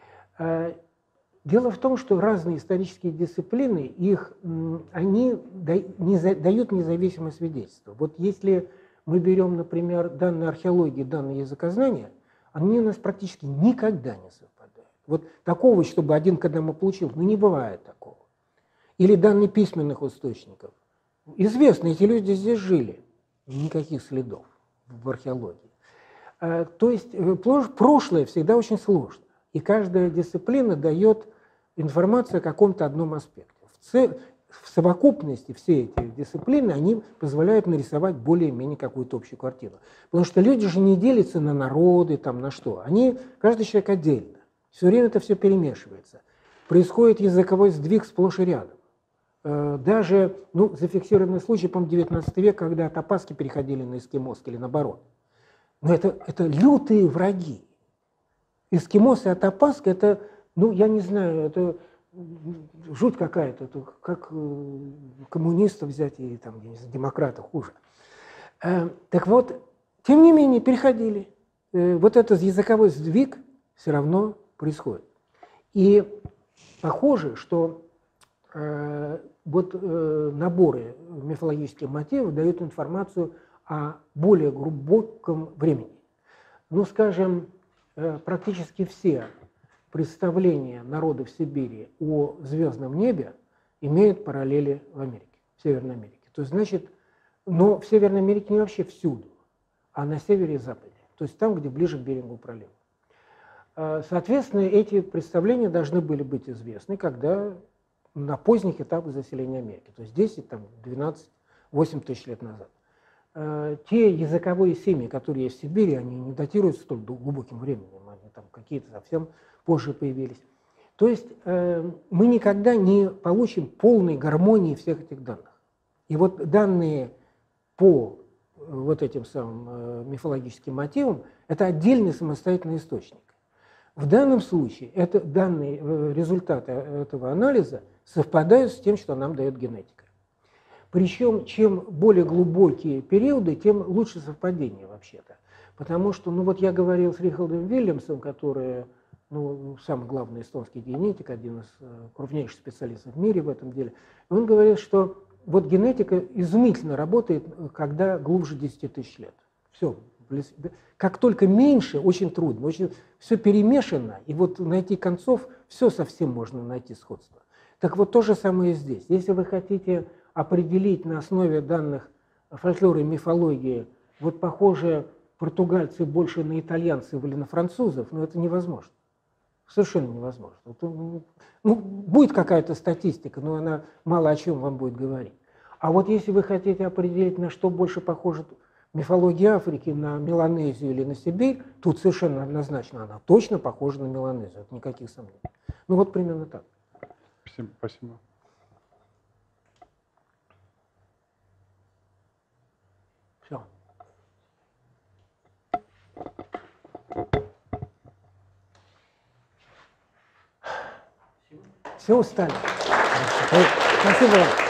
Э, дело в том, что разные исторические дисциплины, их, э, они да, не за, дают независимое свидетельство. Вот если мы берем, например, данные археологии, данные языкознания, они у нас практически никогда не совпадают. Вот такого, чтобы один к одному получил, ну не бывает такого. Или данные письменных источников. Известно, эти люди здесь жили. Никаких следов в археологии. То есть прошлое всегда очень сложно. И каждая дисциплина дает информацию о каком-то одном аспекте. В совокупности все эти дисциплины, они позволяют нарисовать более-менее какую-то общую картину. Потому что люди же не делятся на народы, там, на что. Они, каждый человек отдельно. Все время это все перемешивается. Происходит языковой сдвиг сплошь и рядом. Даже, ну, зафиксированный случай, по-моему, девятнадцатый век, когда топаски переходили на эскимосский или наоборот. Но это, это лютые враги. Эскимос и атапаска, это, ну, я не знаю, это жуть какая-то, это как коммунистов взять и там, демократов хуже. Так вот, тем не менее, переходили. Вот этот языковой сдвиг все равно происходит. И похоже, что э, вот э, наборы мифологических мотивов дают информацию о более глубоком времени. Ну, скажем, э, практически все представления народов Сибири о звездном небе имеют параллели в Америке, в Северной Америке. То есть, значит, Но в Северной Америке не вообще всюду, а на севере и западе, то есть там, где ближе к берегу пролива. Соответственно, эти представления должны были быть известны, когда на поздних этапах заселения Америки, то есть десять, двенадцать, восемь тысяч лет назад. Те языковые семьи, которые есть в Сибири, они не датируются столь глубоким временем, они там какие-то совсем позже появились. То есть мы никогда не получим полной гармонии всех этих данных. И вот данные по вот этим самым мифологическим мотивам – это отдельный самостоятельный источник. В данном случае это данные результаты этого анализа совпадают с тем, что нам дает генетика. Причем, чем более глубокие периоды, тем лучше совпадение вообще-то. Потому что, ну вот я говорил с Рихардом Вильямсом, который, ну, самый главный эстонский генетик, один из крупнейших специалистов в мире в этом деле, он говорит, что вот генетика изумительно работает, когда глубже десяти тысяч лет. Все. Как только меньше, очень трудно, очень, все перемешано, и вот найти концов, все совсем можно найти сходство. Так вот то же самое и здесь. Если вы хотите определить на основе данных фольклора и мифологии, вот похоже, португальцы больше на итальянцев или на французов, но это невозможно. Совершенно невозможно. Ну, будет какая-то статистика, но она мало о чем вам будет говорить. А вот если вы хотите определить, на что больше похоже мифология Африки, на Меланезию или на Сибирь, тут совершенно однозначно она точно похожа на Меланезию, это никаких сомнений. Ну вот примерно так. Спасибо. Спасибо. Все. Все устали. Спасибо вам.